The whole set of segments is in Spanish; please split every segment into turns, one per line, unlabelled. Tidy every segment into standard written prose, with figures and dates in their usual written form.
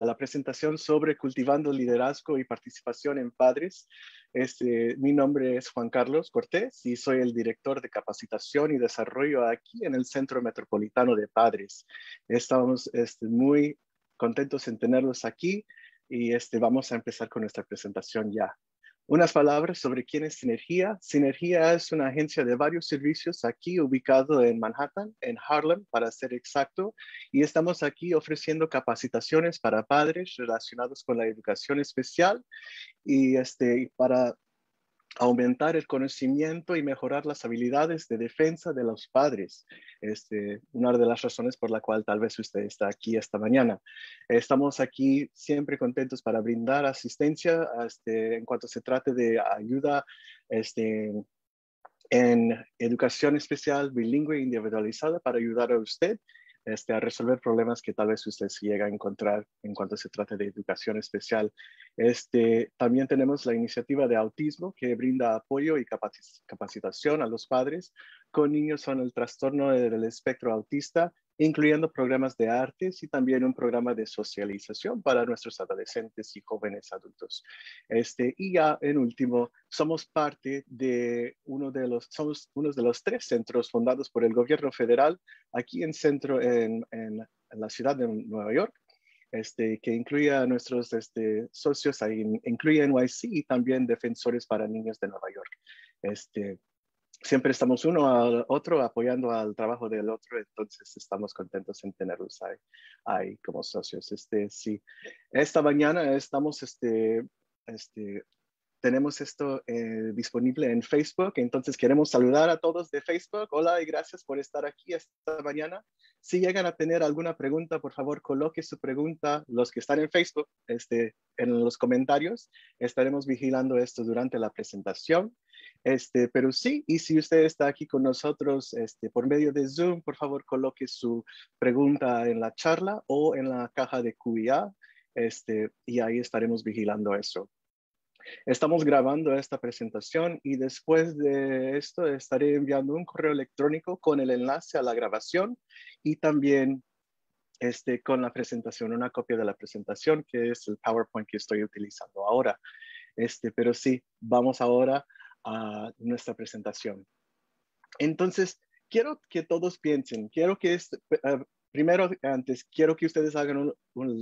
a la presentación sobre cultivando liderazgo y participación en padres. Mi nombre es Juan Carlos Cortés y soy el director de capacitación y desarrollo aquí en el Centro Metropolitano de Padres. Estamos muy contentos en tenerlos aquí y vamos a empezar con nuestra presentación ya. Unas palabras sobre quién es Sinergia. Sinergia es una agencia de varios servicios aquí ubicado en Manhattan, en Harlem, para ser exacto, y estamos aquí ofreciendo capacitaciones para padres relacionados con la educación especial y para aumentar el conocimiento y mejorar las habilidades de defensa de los padres. Una de las razones por la cual tal vez usted está aquí esta mañana. Estamos aquí siempre contentos para brindar asistencia en cuanto se trate de ayuda en educación especial, bilingüe e individualizada para ayudar a usted a resolver problemas que tal vez usted se llega a encontrar en cuanto se trata de educación especial. También tenemos la iniciativa de autismo que brinda apoyo y capacitación a los padres con niños con el trastorno del espectro autista, incluyendo programas de artes y también un programa de socialización para nuestros adolescentes y jóvenes adultos. Y ya en último, somos parte de somos uno de los 3 centros fundados por el gobierno federal aquí en la ciudad de Nueva York, que incluye a nuestros socios, ahí incluye NYC y también Defensores para Niños de Nueva York. Siempre estamos uno al otro apoyando al trabajo del otro, entonces estamos contentos en tenerlos ahí como socios. Sí. Esta mañana tenemos esto disponible en Facebook, entonces queremos saludar a todos de Facebook. Hola y gracias por estar aquí esta mañana. Si llegan a tener alguna pregunta, por favor, coloque su pregunta, los que están en Facebook, en los comentarios. Estaremos vigilando esto durante la presentación. Pero sí, y si usted está aquí con nosotros por medio de Zoom, por favor, coloque su pregunta en la charla o en la caja de QIA, y ahí estaremos vigilando eso. Estamos grabando esta presentación y después de esto estaré enviando un correo electrónico con el enlace a la grabación y también con la presentación, una copia de la presentación que es el PowerPoint que estoy utilizando ahora. Pero sí, vamos ahora a nuestra presentación. Entonces, quiero que todos piensen, primero, antes, quiero que ustedes hagan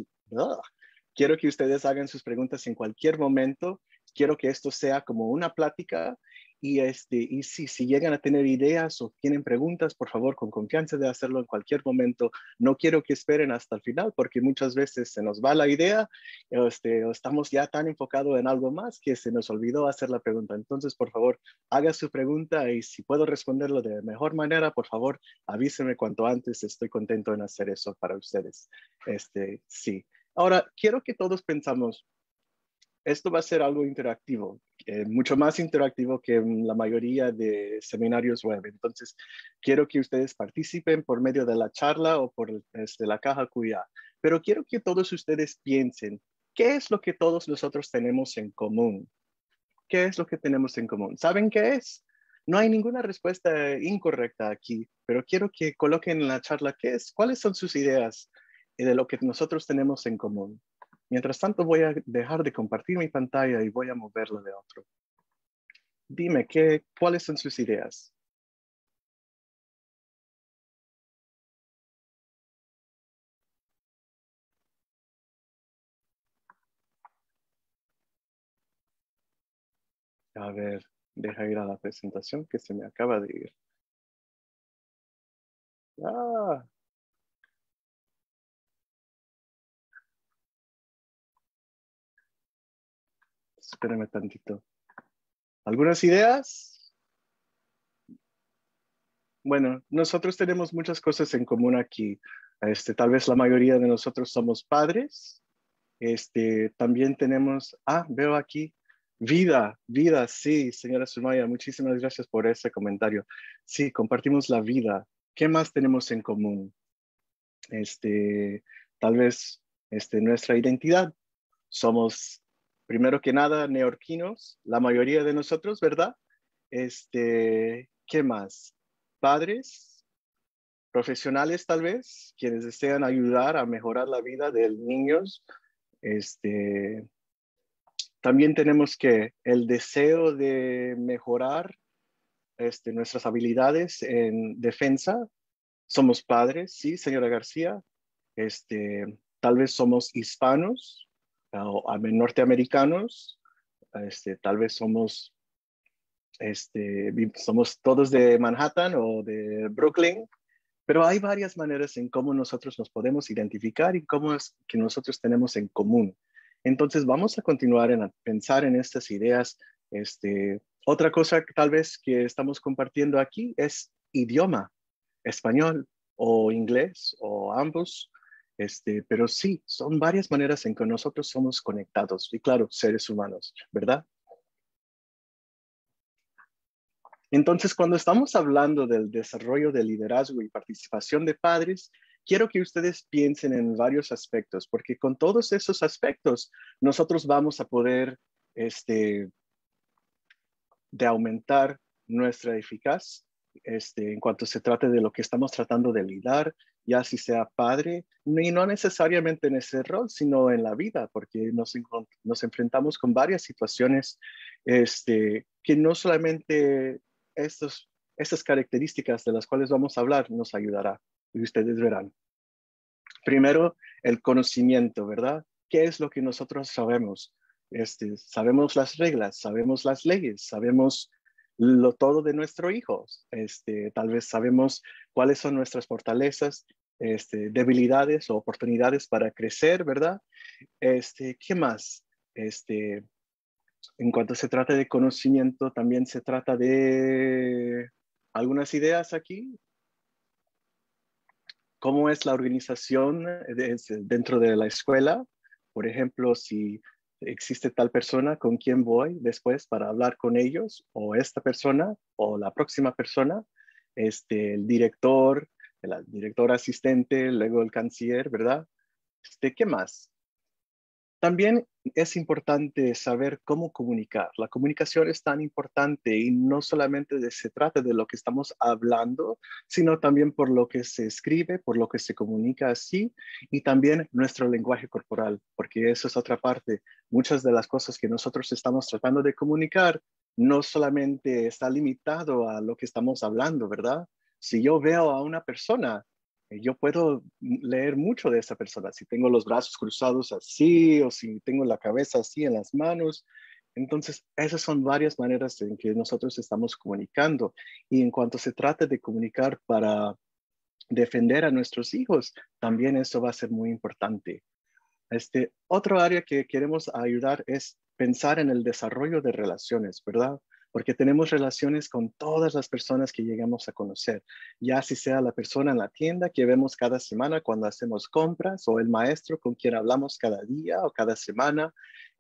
quiero que ustedes hagan sus preguntas en cualquier momento. Quiero que esto sea como una plática y si llegan a tener ideas o tienen preguntas, por favor, con confianza de hacerlo en cualquier momento. No quiero que esperen hasta el final porque muchas veces se nos va la idea o estamos ya tan enfocados en algo más que se nos olvidó hacer la pregunta. Entonces, por favor, haga su pregunta y si puedo responderlo de mejor manera, por favor, avísenme cuanto antes. Estoy contento en hacer eso para ustedes. Sí. Ahora, quiero que todos pensamos, esto va a ser algo interactivo, mucho más interactivo que la mayoría de seminarios web. Entonces, quiero que ustedes participen por medio de la charla o por la caja QIA. Pero quiero que todos ustedes piensen, ¿qué es lo que todos nosotros tenemos en común? ¿Qué es lo que tenemos en común? ¿Saben qué es? No hay ninguna respuesta incorrecta aquí, pero quiero que coloquen en la charla cuáles son sus ideas de lo que nosotros tenemos en común. Mientras tanto, voy a dejar de compartir mi pantalla y voy a moverla de otro. Dime, ¿cuáles son sus ideas? A ver, deja ir a la presentación que se me acaba de ir. Ah, espérame tantito. ¿Algunas ideas? Bueno, nosotros tenemos muchas cosas en común aquí. Tal vez la mayoría de nosotros somos padres. También tenemos, veo aquí, vida, sí, señora Sumaya, muchísimas gracias por ese comentario. Sí, compartimos la vida. ¿Qué más tenemos en común? Tal vez, nuestra identidad. Somos, primero que nada, neoyorquinos, la mayoría de nosotros, ¿verdad? ¿Qué más? Padres, profesionales tal vez, quienes desean ayudar a mejorar la vida de niños Este, también tenemos que el deseo de mejorar nuestras habilidades en defensa. Somos padres, sí, señora García. Tal vez somos hispanos o norteamericanos. Tal vez somos todos de Manhattan o de Brooklyn, pero hay varias maneras en cómo nosotros nos podemos identificar y cómo es que nosotros tenemos en común. Entonces vamos a continuar a pensar en estas ideas. Otra cosa que tal vez que estamos compartiendo aquí es idioma, español o inglés o ambos. Pero sí, son varias maneras en que nosotros somos conectados y claro, seres humanos, ¿verdad? Entonces, cuando estamos hablando del desarrollo de liderazgo y participación de padres, quiero que ustedes piensen en varios aspectos, porque con todos esos aspectos nosotros vamos a poder de aumentar nuestra eficacia en cuanto se trate de lo que estamos tratando de liderar, ya si sea padre, y no necesariamente en ese rol, sino en la vida, porque nos enfrentamos con varias situaciones que no solamente estas características de las cuales vamos a hablar nos ayudará, y ustedes verán. Primero, el conocimiento, ¿verdad? ¿Qué es lo que nosotros sabemos? Sabemos las reglas, sabemos las leyes, sabemos todo de nuestro hijo. Tal vez sabemos cuáles son nuestras fortalezas, debilidades o oportunidades para crecer, ¿verdad? ¿Qué más? En cuanto se trata de conocimiento, también se trata de algunas ideas aquí. ¿Cómo es la organización dentro de la escuela? Por ejemplo, si existe tal persona con quien voy después para hablar con ellos, o esta persona, o la próxima persona, el director, el director asistente, luego el canciller, ¿verdad? ¿Qué más? También es importante saber cómo comunicar. La comunicación es tan importante y no solamente se trata de lo que estamos hablando, sino también por lo que se escribe, por lo que se comunica así y también nuestro lenguaje corporal, porque eso es otra parte. Muchas de las cosas que nosotros estamos tratando de comunicar no solamente está limitado a lo que estamos hablando, ¿verdad? Si yo veo a una persona, yo puedo leer mucho de esa persona. Si tengo los brazos cruzados así o si tengo la cabeza así en las manos. Entonces, esas son varias maneras en que nosotros estamos comunicando. Y en cuanto se trata de comunicar para defender a nuestros hijos, también eso va a ser muy importante. Otro área que queremos ayudar es pensar en el desarrollo de relaciones, ¿verdad? Porque tenemos relaciones con todas las personas que llegamos a conocer, ya si sea la persona en la tienda que vemos cada semana cuando hacemos compras o el maestro con quien hablamos cada día o cada semana,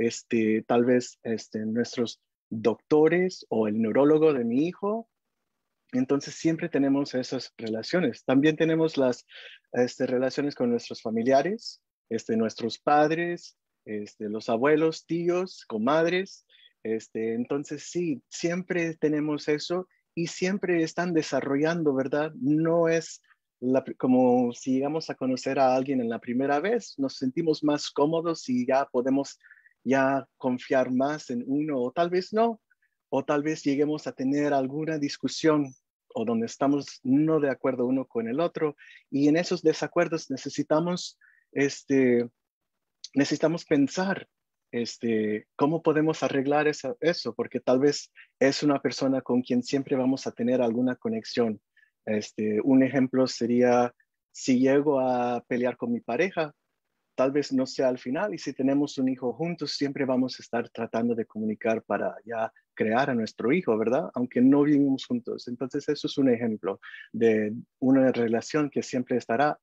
tal vez nuestros doctores o el neurólogo de mi hijo. Entonces siempre tenemos esas relaciones. También tenemos las relaciones con nuestros familiares, nuestros padres, los abuelos, tíos, comadres. Entonces sí, siempre tenemos eso y siempre están desarrollando, ¿verdad? No es como si llegamos a conocer a alguien en la primera vez, nos sentimos más cómodos y ya podemos ya confiar más en uno o tal vez no, o tal vez lleguemos a tener alguna discusión o donde estamos no de acuerdo uno con el otro y en esos desacuerdos necesitamos pensar cómo podemos arreglar eso, porque tal vez es una persona con quien siempre vamos a tener alguna conexión. Un ejemplo sería si llego a pelear con mi pareja, tal vez no sea al final y si tenemos un hijo juntos, siempre vamos a estar tratando de comunicar para ya crear a nuestro hijo, ¿verdad? Aunque no vivimos juntos. Entonces, eso es un ejemplo de una relación que siempre estará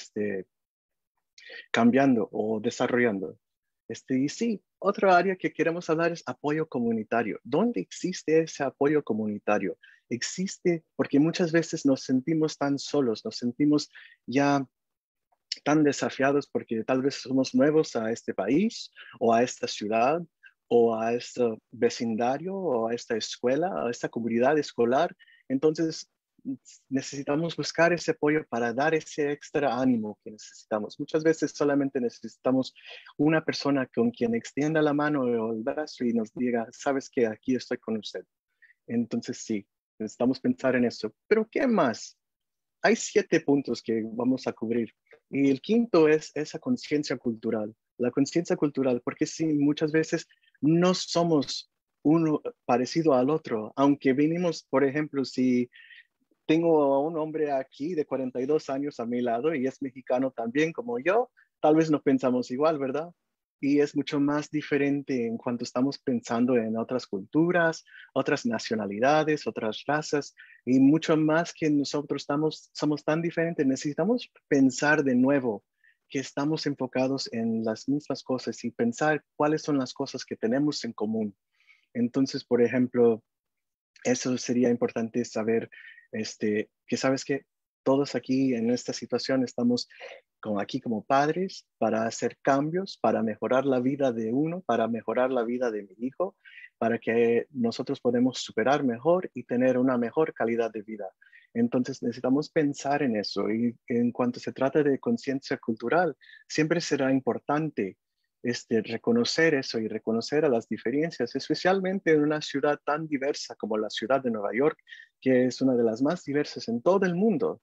cambiando o desarrollando. Y sí, otra área que queremos hablar es apoyo comunitario. ¿Dónde existe ese apoyo comunitario? Existe porque muchas veces nos sentimos tan solos, nos sentimos ya tan desafiados porque tal vez somos nuevos a este país o a esta ciudad o a este vecindario o a esta escuela, a esta comunidad escolar. Entonces, necesitamos buscar ese apoyo para dar ese extra ánimo que necesitamos. Muchas veces solamente necesitamos una persona con quien extienda la mano o el brazo y nos diga, sabes que aquí estoy con usted. Entonces sí, necesitamos pensar en eso. Pero ¿qué más? Hay 7 puntos que vamos a cubrir. Y el quinto es esa conciencia cultural. La conciencia cultural, porque sí, muchas veces no somos uno parecido al otro, aunque vinimos, por ejemplo, si tengo a un hombre aquí de 42 años a mi lado y es mexicano también como yo, tal vez no pensamos igual, ¿verdad? Y es mucho más diferente en cuanto estamos pensando en otras culturas, otras nacionalidades, otras razas, y mucho más que nosotros somos tan diferentes. Necesitamos pensar de nuevo que estamos enfocados en las mismas cosas y pensar cuáles son las cosas que tenemos en común. Entonces, por ejemplo, eso sería importante saber, que sabes que todos aquí en esta situación estamos aquí como padres para hacer cambios, para mejorar la vida de uno, para mejorar la vida de mi hijo, para que nosotros podamos superar mejor y tener una mejor calidad de vida. Entonces necesitamos pensar en eso y en cuanto se trata de conciencia cultural, siempre será importante reconocer eso y reconocer a las diferencias, especialmente en una ciudad tan diversa como la ciudad de Nueva York, que es una de las más diversas en todo el mundo.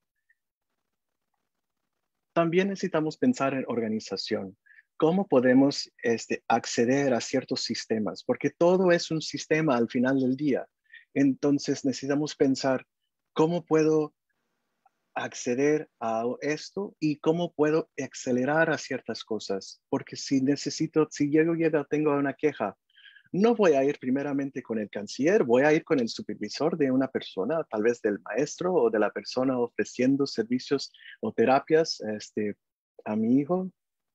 También necesitamos pensar en organización. ¿Cómo podemos acceder a ciertos sistemas? Porque todo es un sistema al final del día. Entonces necesitamos pensar cómo puedo acceder a esto y cómo puedo acelerar a ciertas cosas. Porque si tengo una queja, no voy a ir primeramente con el canciller, voy a ir con el supervisor de una persona, tal vez del maestro o de la persona ofreciendo servicios o terapias a mi hijo.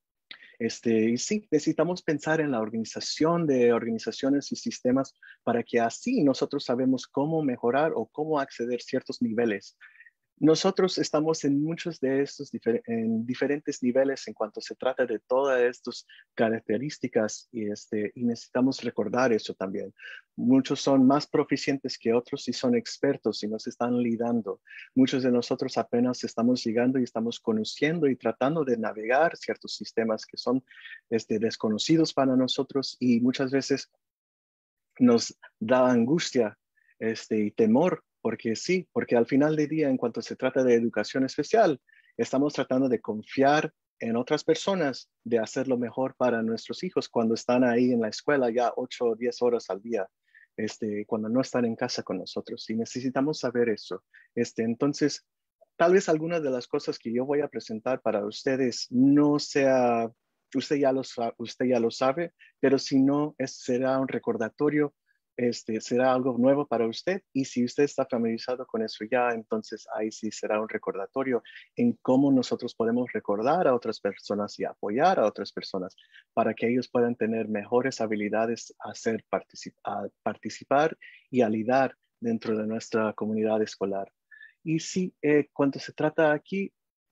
Y sí, necesitamos pensar en la organización de organizaciones y sistemas para que así nosotros sabemos cómo mejorar o cómo acceder a ciertos niveles. Nosotros estamos en muchos de estos en diferentes niveles en cuanto se trata de todas estas características y necesitamos recordar eso también. Muchos son más proficientes que otros y son expertos y nos están lidando. Muchos de nosotros apenas estamos llegando y estamos conociendo y tratando de navegar ciertos sistemas que son desconocidos para nosotros y muchas veces nos da angustia y temor, porque sí, porque al final del día, en cuanto se trata de educación especial, estamos tratando de confiar en otras personas, de hacer lo mejor para nuestros hijos cuando están ahí en la escuela ya 8 o 10 horas al día, cuando no están en casa con nosotros. Y necesitamos saber eso. Entonces, tal vez algunas de las cosas que yo voy a presentar para ustedes no sea, usted ya lo sabe, pero si no, será un recordatorio, será algo nuevo para usted. Y si usted está familiarizado con eso ya, entonces ahí sí será un recordatorio en cómo nosotros podemos recordar a otras personas y apoyar a otras personas para que ellos puedan tener mejores habilidades a participar y a liderar dentro de nuestra comunidad escolar. Y sí, cuando se trata aquí,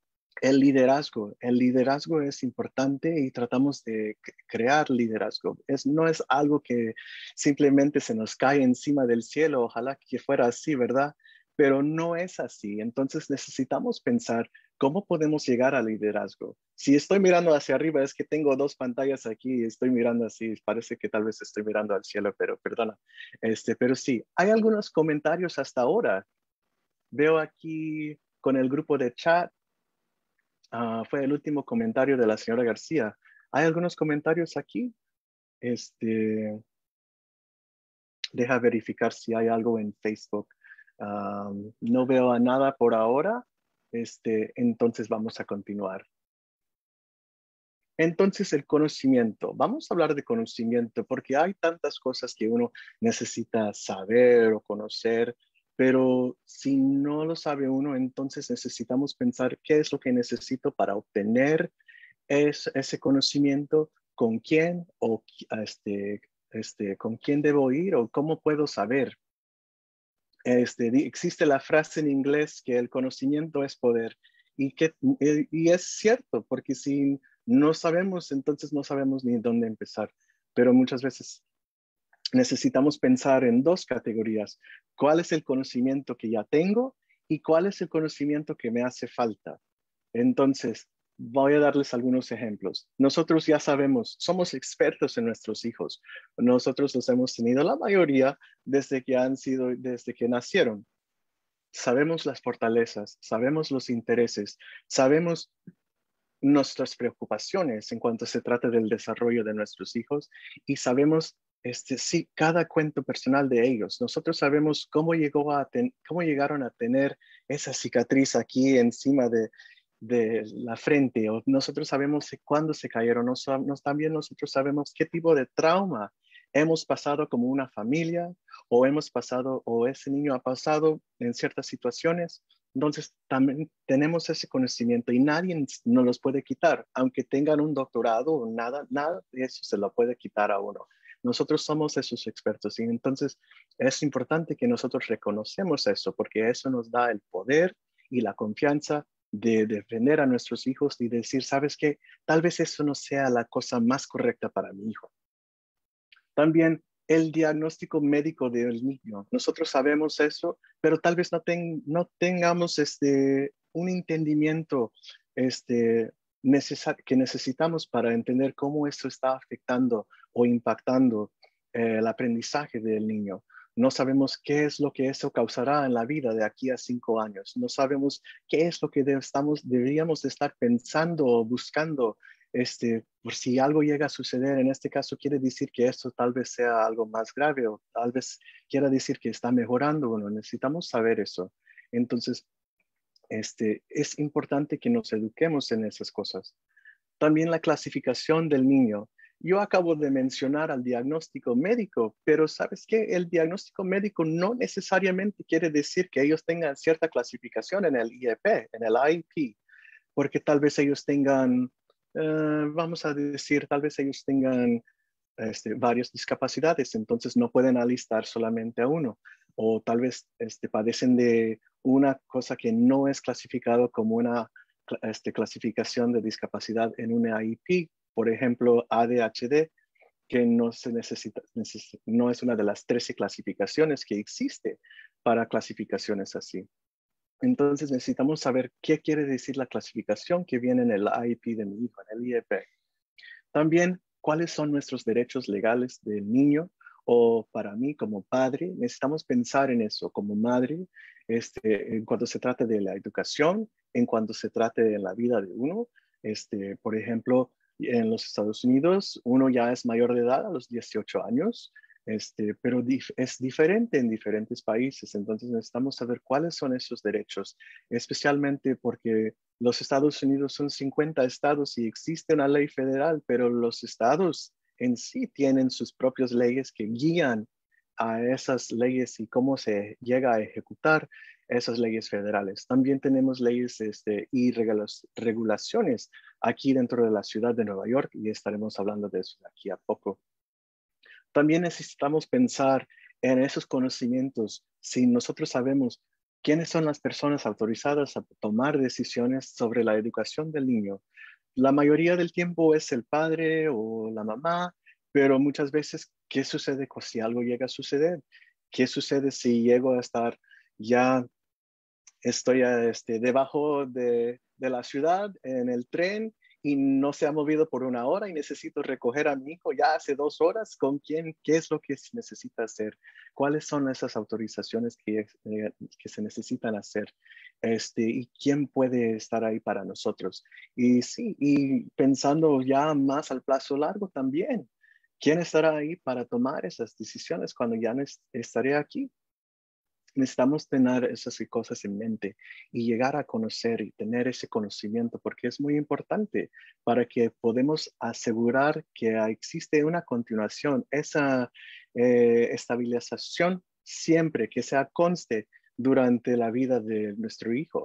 el liderazgo es importante y tratamos de crear liderazgo. No es algo que simplemente se nos cae encima del cielo, ojalá que fuera así, ¿verdad? Pero no es así. Entonces necesitamos pensar cómo podemos llegar al liderazgo. Si estoy mirando hacia arriba, es que tengo 2 pantallas aquí y estoy mirando así, parece que tal vez estoy mirando al cielo, pero perdona. Pero sí, hay algunos comentarios hasta ahora. Veo aquí con el grupo de chat. Fue el último comentario de la señora García. ¿Hay algunos comentarios aquí? Deja verificar si hay algo en Facebook. No veo a nada por ahora. Entonces vamos a continuar. Entonces el conocimiento. Vamos a hablar de conocimiento porque hay tantas cosas que uno necesita saber o conocer, pero si no lo sabe uno, entonces necesitamos pensar qué es lo que necesito para obtener ese conocimiento, con quién o con quién debo ir o cómo puedo saber. Existe la frase en inglés que el conocimiento es poder y es cierto, porque si no sabemos, entonces no sabemos ni dónde empezar. Pero muchas veces necesitamos pensar en 2 categorías. ¿Cuál es el conocimiento que ya tengo ¿Y cuál es el conocimiento que me hace falta? Entonces, voy a darles algunos ejemplos. Nosotros ya sabemos, somos expertos en nuestros hijos. Nosotros los hemos tenido la mayoría desde que nacieron. Sabemos las fortalezas, sabemos los intereses, sabemos nuestras preocupaciones en cuanto se trata del desarrollo de nuestros hijos y sabemos sí, cada cuento personal de ellos. Nosotros sabemos cómo llegaron a tener esa cicatriz aquí encima de la frente, o nosotros sabemos cuándo se cayeron, también nosotros sabemos qué tipo de trauma hemos pasado como una familia, o hemos pasado, o ese niño ha pasado en ciertas situaciones. Entonces, también tenemos ese conocimiento y nadie nos los puede quitar, aunque tengan un doctorado o nada, nada de eso se lo puede quitar a uno. Nosotros somos esos expertos y entonces es importante que nosotros reconocemos eso porque eso nos da el poder y la confianza de defender a nuestros hijos y decir, ¿sabes qué? Tal vez eso no sea la cosa más correcta para mi hijo. También el diagnóstico médico del niño. Nosotros sabemos eso, pero tal vez no tengamos un entendimiento que necesitamos para entender cómo esto está afectando o impactando el aprendizaje del niño. No sabemos qué es lo que eso causará en la vida de aquí a 5 años. No sabemos qué es lo que deberíamos de estar pensando o buscando por si algo llega a suceder. En este caso quiere decir que esto tal vez sea algo más grave o tal vez quiera decir que está mejorando. Bueno, necesitamos saber eso. Entonces, es importante que nos eduquemos en esas cosas. También la clasificación del niño. Yo acabo de mencionar al diagnóstico médico, pero ¿sabes qué? El diagnóstico médico no necesariamente quiere decir que ellos tengan cierta clasificación en el IEP, en el IEP, porque tal vez ellos tengan, vamos a decir, tal vez ellos tengan varias discapacidades, entonces no pueden alistar solamente a uno, o tal vez padecen de una cosa que no es clasificado como una clasificación de discapacidad en una IEP, por ejemplo, ADHD, que no es una de las 13 clasificaciones que existe para clasificaciones así. Entonces necesitamos saber qué quiere decir la clasificación que viene en el IEP de mi hijo, en el IEP. También, ¿cuáles son nuestros derechos legales del niño? O para mí, como padre, necesitamos pensar en eso, como madre, en cuanto se trata de la educación, en cuanto se trate de la vida de uno. Por ejemplo, en los Estados Unidos, uno ya es mayor de edad a los 18 años, pero es diferente en diferentes países. Entonces necesitamos saber cuáles son esos derechos, especialmente porque los Estados Unidos son 50 estados y existe una ley federal, pero los estados en sí tienen sus propias leyes que guían a esas leyes y cómo se llega a ejecutar esas leyes federales. También tenemos leyes y regulaciones aquí dentro de la ciudad de Nueva York y estaremos hablando de eso de aquí a poco. También necesitamos pensar en esos conocimientos. Si nosotros sabemos quiénes son las personas autorizadas a tomar decisiones sobre la educación del niño, la mayoría del tiempo es el padre o la mamá, pero muchas veces, ¿qué sucede si algo llega a suceder? ¿Qué sucede si llego a estar ya estoy debajo de la ciudad en el tren y no se ha movido por 1 hora y necesito recoger a mi hijo ya hace 2 horas? ¿Con quién? ¿Qué es lo que se necesita hacer? ¿Cuáles son esas autorizaciones que se necesitan hacer? ¿Y quién puede estar ahí para nosotros? Y sí, y pensando ya más al plazo largo también, ¿quién estará ahí para tomar esas decisiones cuando ya no estaré aquí? Necesitamos tener esas cosas en mente y llegar a conocer y tener ese conocimiento porque es muy importante para que podamos asegurar que existe una continuación, esa estabilización siempre que sea conste durante la vida de nuestro hijo.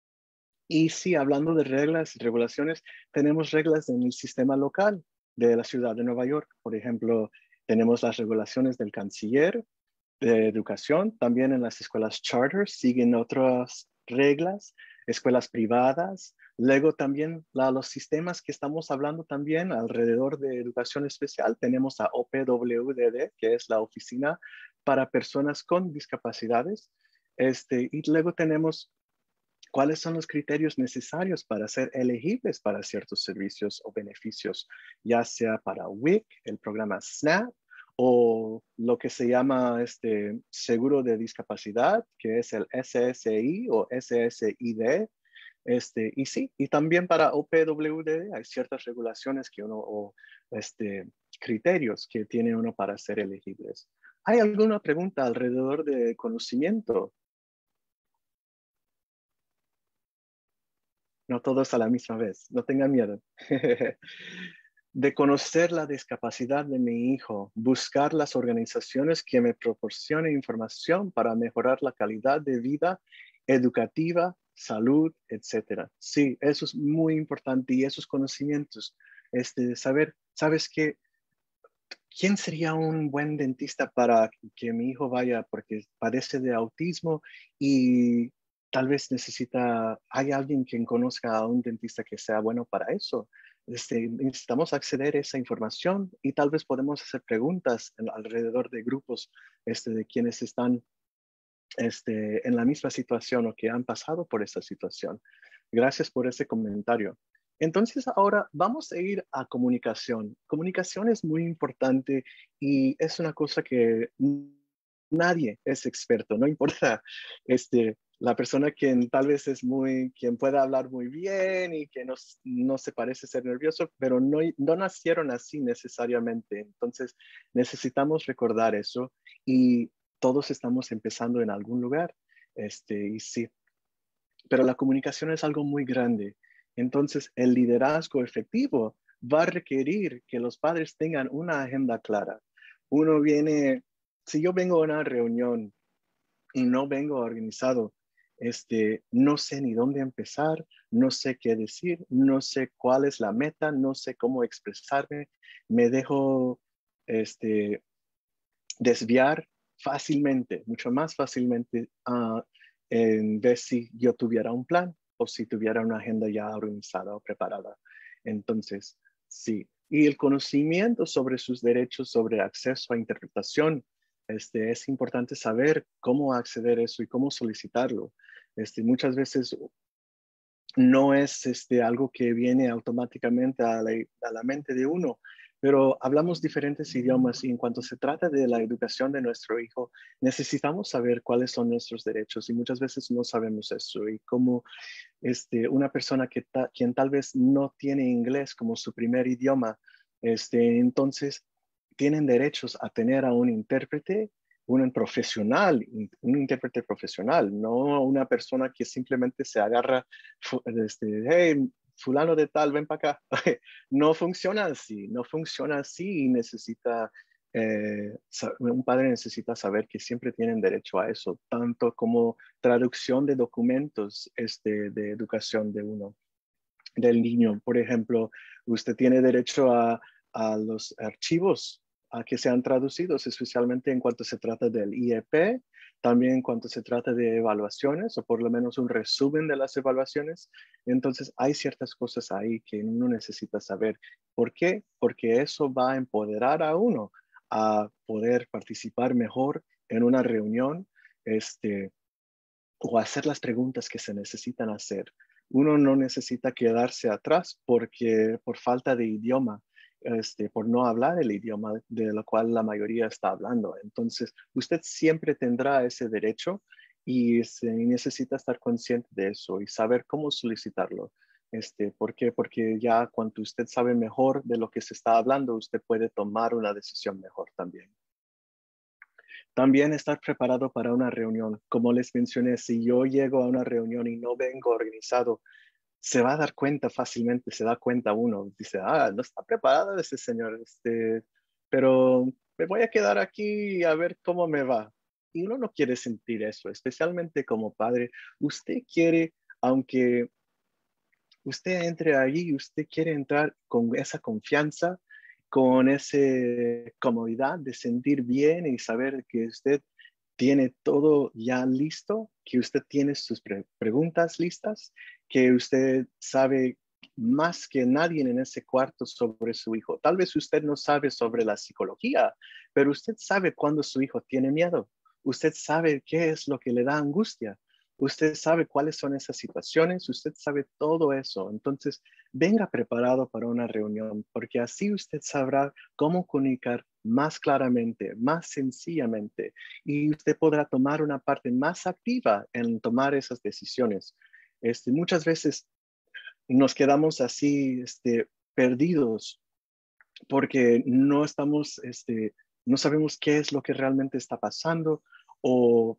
Y sí, hablando de reglas y regulaciones, tenemos reglas en el sistema local de la ciudad de Nueva York. Por ejemplo, tenemos las regulaciones del canciller de educación. También en las escuelas charter siguen otras reglas, escuelas privadas. Luego también los sistemas que estamos hablando también alrededor de educación especial. Tenemos a OPWDD, que es la Oficina para Personas con Discapacidades. Y luego tenemos cuáles son los criterios necesarios para ser elegibles para ciertos servicios o beneficios, ya sea para WIC, el programa SNAP, o lo que se llama seguro de discapacidad, que es el SSI o SSID. Y sí, y también para OPWD hay ciertas regulaciones que o criterios que tiene uno para ser elegibles. ¿Hay alguna pregunta alrededor de conocimiento? No todos a la misma vez, no tengan miedo. De conocer la discapacidad de mi hijo, buscar las organizaciones que me proporcionen información para mejorar la calidad de vida educativa, salud, etcétera. Sí, eso es muy importante y esos conocimientos, saber, ¿sabes qué? ¿Quién sería un buen dentista para que mi hijo vaya porque padece de autismo y tal vez hay alguien quien conozca a un dentista que sea bueno para eso? Necesitamos acceder a esa información y tal vez podemos hacer preguntas alrededor de grupos de quienes están en la misma situación o que han pasado por esa situación. Gracias por ese comentario. Entonces, ahora vamos a ir a comunicación. Comunicación es muy importante y es una cosa que nadie es experto, no importa la persona quien tal vez quien pueda hablar muy bien y que no se parece ser nervioso, pero no nacieron así necesariamente. Entonces, necesitamos recordar eso y todos estamos empezando en algún lugar. Y sí, pero la comunicación es algo muy grande. Entonces, el liderazgo efectivo va a requerir que los padres tengan una agenda clara. Si yo vengo a una reunión y no vengo organizado, no sé ni dónde empezar, no sé qué decir, no sé cuál es la meta, no sé cómo expresarme, me dejo desviar fácilmente, mucho más fácilmente, en vez si yo tuviera un plan o si tuviera una agenda ya organizada o preparada. Entonces, sí. Y el conocimiento sobre sus derechos, sobre acceso a interpretación, es importante saber cómo acceder a eso y cómo solicitarlo. Muchas veces no es algo que viene automáticamente a la mente de uno, pero hablamos diferentes idiomas y en cuanto se trata de la educación de nuestro hijo, necesitamos saber cuáles son nuestros derechos y muchas veces no sabemos eso. Y como una persona quien tal vez no tiene inglés como su primer idioma, entonces tienen derechos a tener a un intérprete, un intérprete profesional, no una persona que simplemente se agarra, hey, fulano de tal, ven para acá. No funciona así, no funciona así y un padre necesita saber que siempre tienen derecho a eso, tanto como traducción de documentos de educación del niño. Por ejemplo, usted tiene derecho a los archivos a que sean traducidos, especialmente en cuanto se trata del IEP, también en cuanto se trata de evaluaciones o por lo menos un resumen de las evaluaciones. Entonces, hay ciertas cosas ahí que uno necesita saber. ¿Por qué? Porque eso va a empoderar a uno a poder participar mejor en una reunión, o hacer las preguntas que se necesitan hacer. Uno no necesita quedarse atrás por falta de idioma, por no hablar el idioma de lo cual la mayoría está hablando. Entonces, usted siempre tendrá ese derecho y necesita estar consciente de eso y saber cómo solicitarlo. ¿Por qué? Porque ya cuando usted sabe mejor de lo que se está hablando, usted puede tomar una decisión mejor también. También estar preparado para una reunión. Como les mencioné, si yo llego a una reunión y no vengo organizado, se va a dar cuenta fácilmente, se da cuenta uno. Dice, no está preparado ese señor, pero me voy a quedar aquí a ver cómo me va. Y uno no quiere sentir eso, especialmente como padre. Usted quiere, aunque usted entre allí, usted quiere entrar con esa confianza, con esa comodidad de sentir bien y saber que usted tiene todo ya listo, que usted tiene sus preguntas listas, que usted sabe más que nadie en ese cuarto sobre su hijo. Tal vez usted no sabe sobre la psicología, pero usted sabe cuando su hijo tiene miedo. Usted sabe qué es lo que le da angustia. Usted sabe cuáles son esas situaciones. Usted sabe todo eso. Entonces, venga preparado para una reunión, porque así usted sabrá cómo comunicar más claramente, más sencillamente, y usted podrá tomar una parte más activa en tomar esas decisiones. Muchas veces nos quedamos así, perdidos porque no sabemos qué es lo que realmente está pasando o,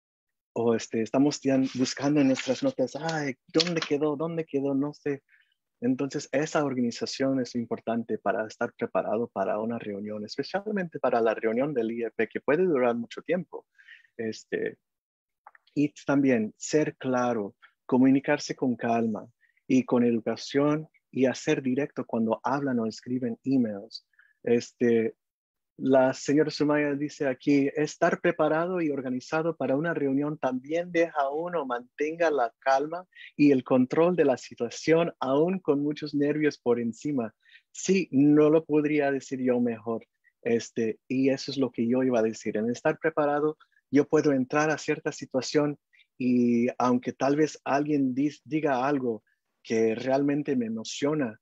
estamos ya buscando en nuestras notas, ay, ¿dónde quedó? ¿Dónde quedó? No sé. Entonces, esa organización es importante para estar preparado para una reunión, especialmente para la reunión del IEP, que puede durar mucho tiempo. Este, y también ser claro, comunicarse con calma y con educación y hacer directo cuando hablan o escriben emails. Este, la señora Sumaya dice aquí, estar preparado y organizado para una reunión también deja a uno mantenga la calma y el control de la situación, aún con muchos nervios por encima. Sí, no lo podría decir yo mejor. Y eso es lo que yo iba a decir. En estar preparado, yo puedo entrar a cierta situación y aunque tal vez alguien diga algo que realmente me emociona,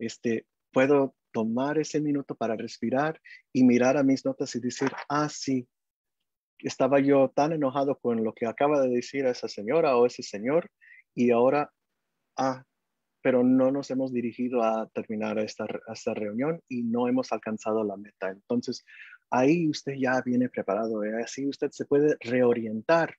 puedo tomar ese minuto para respirar y mirar a mis notas y decir, ah, sí, estaba yo tan enojado con lo que acaba de decir esa señora o ese señor y ahora, ah, pero no nos hemos dirigido a terminar esta reunión y no hemos alcanzado la meta. Entonces, ahí usted ya viene preparado, así usted se puede reorientar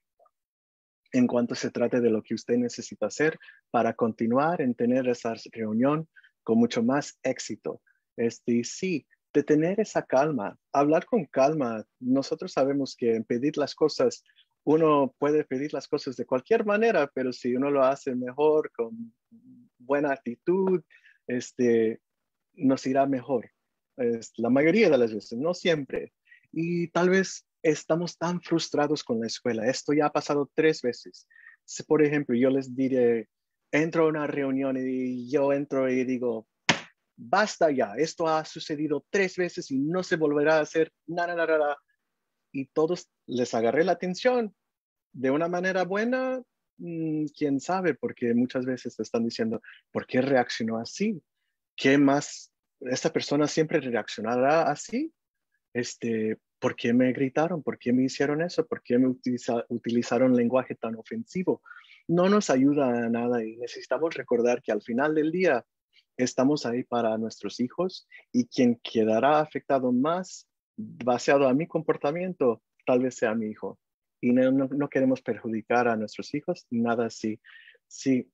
en cuanto se trate de lo que usted necesita hacer para continuar en tener esa reunión con mucho más éxito. Y sí, de tener esa calma, hablar con calma. Nosotros sabemos que en pedir las cosas, uno puede pedir las cosas de cualquier manera, pero si uno lo hace mejor, con buena actitud, este, nos irá mejor. La mayoría de las veces, no siempre. Y tal vez estamos tan frustrados con la escuela. Esto ya ha pasado 3 veces. Si, por ejemplo, yo les diré, entro a una reunión y yo entro y digo, basta ya, esto ha sucedido 3 veces y no se volverá a hacer nada, nada, nada. Y todos les agarré la atención de una manera buena, quién sabe, porque muchas veces te están diciendo, ¿por qué reaccionó así? ¿Qué más? ¿Esta persona siempre reaccionará así? ¿Por qué me gritaron? ¿Por qué me hicieron eso? ¿Por qué me utilizaron lenguaje tan ofensivo? No nos ayuda a nada y necesitamos recordar que al final del día estamos ahí para nuestros hijos y quien quedará afectado más basado a mi comportamiento tal vez sea mi hijo. Y no queremos perjudicar a nuestros hijos, nada así. Sí,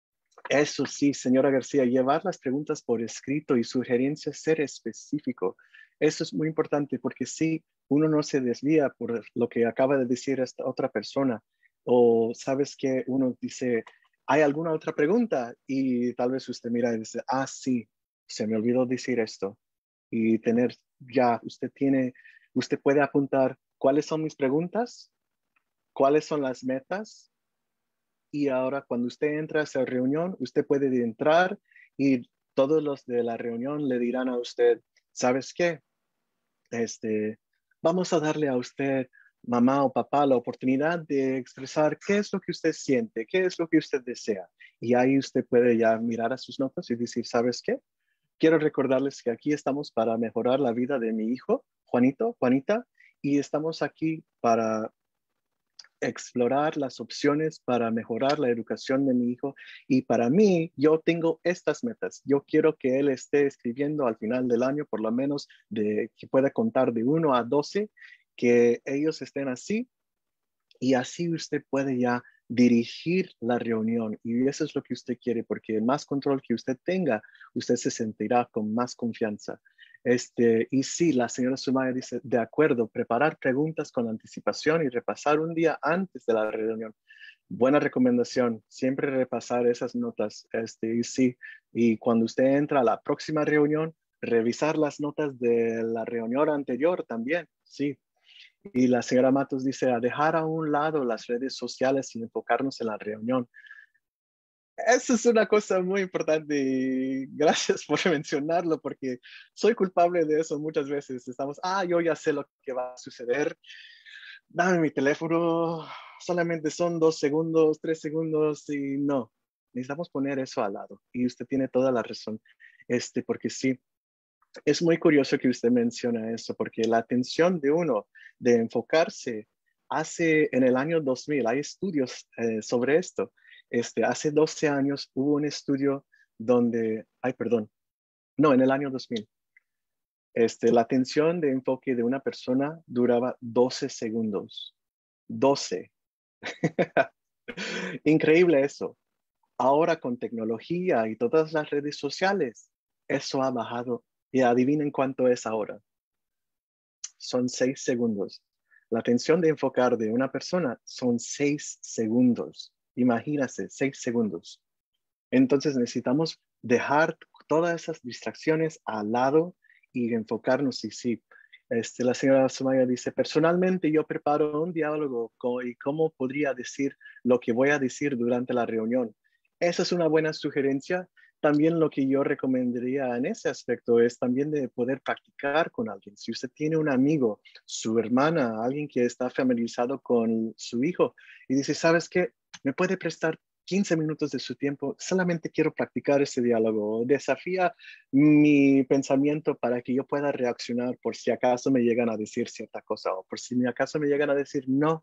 eso sí, señora García, llevar las preguntas por escrito y sugerencias, ser específico. Eso es muy importante porque si uno no se desvía por lo que acaba de decir esta otra persona o sabes que uno dice, ¿hay alguna otra pregunta? Y tal vez usted mira y dice, ah, sí, se me olvidó decir esto. Y tener ya, usted puede apuntar cuáles son mis preguntas, cuáles son las metas y ahora cuando usted entra a esa reunión, usted puede entrar y todos los de la reunión le dirán a usted, ¿sabes qué? Este, Vamos a darle a usted, mamá o papá, la oportunidad de expresar qué es lo que usted siente, qué es lo que usted desea. Y ahí usted puede ya mirar a sus notas y decir, ¿sabes qué? Quiero recordarles que aquí estamos para mejorar la vida de mi hijo, Juanito, Juanita, y estamos aquí para explorar las opciones para mejorar la educación de mi hijo. Y para mí, yo tengo estas metas. Yo quiero que él esté escribiendo al final del año, por lo menos que pueda contar de 1 a 12, que ellos estén así y así usted puede ya dirigir la reunión y eso es lo que usted quiere porque más control que usted tenga, usted se sentirá con más confianza. Y sí, la señora Sumaya dice, de acuerdo, preparar preguntas con anticipación y repasar un día antes de la reunión. Buena recomendación, siempre repasar esas notas. Y sí, y cuando usted entra a la próxima reunión, revisar las notas de la reunión anterior también, sí. Y la señora Matos dice, a dejar a un lado las redes sociales y enfocarnos en la reunión. Eso es una cosa muy importante y gracias por mencionarlo porque soy culpable de eso muchas veces. Estamos, yo ya sé lo que va a suceder. dame mi teléfono, solamente son 2 segundos, 3 segundos y no. Necesitamos poner eso al lado. Y usted tiene toda la razón, porque sí, es muy curioso que usted menciona eso, porque la atención de uno de enfocarse en el año 2000, hay estudios sobre esto. Hace 12 años hubo un estudio donde, ay, perdón, no, en el año 2000. La atención de enfoque de una persona duraba 12 segundos. 12. Increíble eso. Ahora con tecnología y todas las redes sociales, eso ha bajado. Y adivinen cuánto es ahora. Son 6 segundos. La atención de enfocar de una persona son 6 segundos. Imagínate, 6 segundos. Entonces necesitamos dejar todas esas distracciones al lado y enfocarnos. Y sí, la señora Sumaya dice, personalmente yo preparo un diálogo y cómo podría decir lo que voy a decir durante la reunión. Esa es una buena sugerencia. También lo que yo recomendaría en ese aspecto es también de poder practicar con alguien. Si usted tiene un amigo, su hermana, alguien que está familiarizado con su hijo y dice, ¿sabes qué? ¿Me puede prestar 15 minutos de su tiempo? Solamente quiero practicar ese diálogo. Desafía mi pensamiento para que yo pueda reaccionar por si acaso me llegan a decir cierta cosa o por si acaso me llegan a decir no.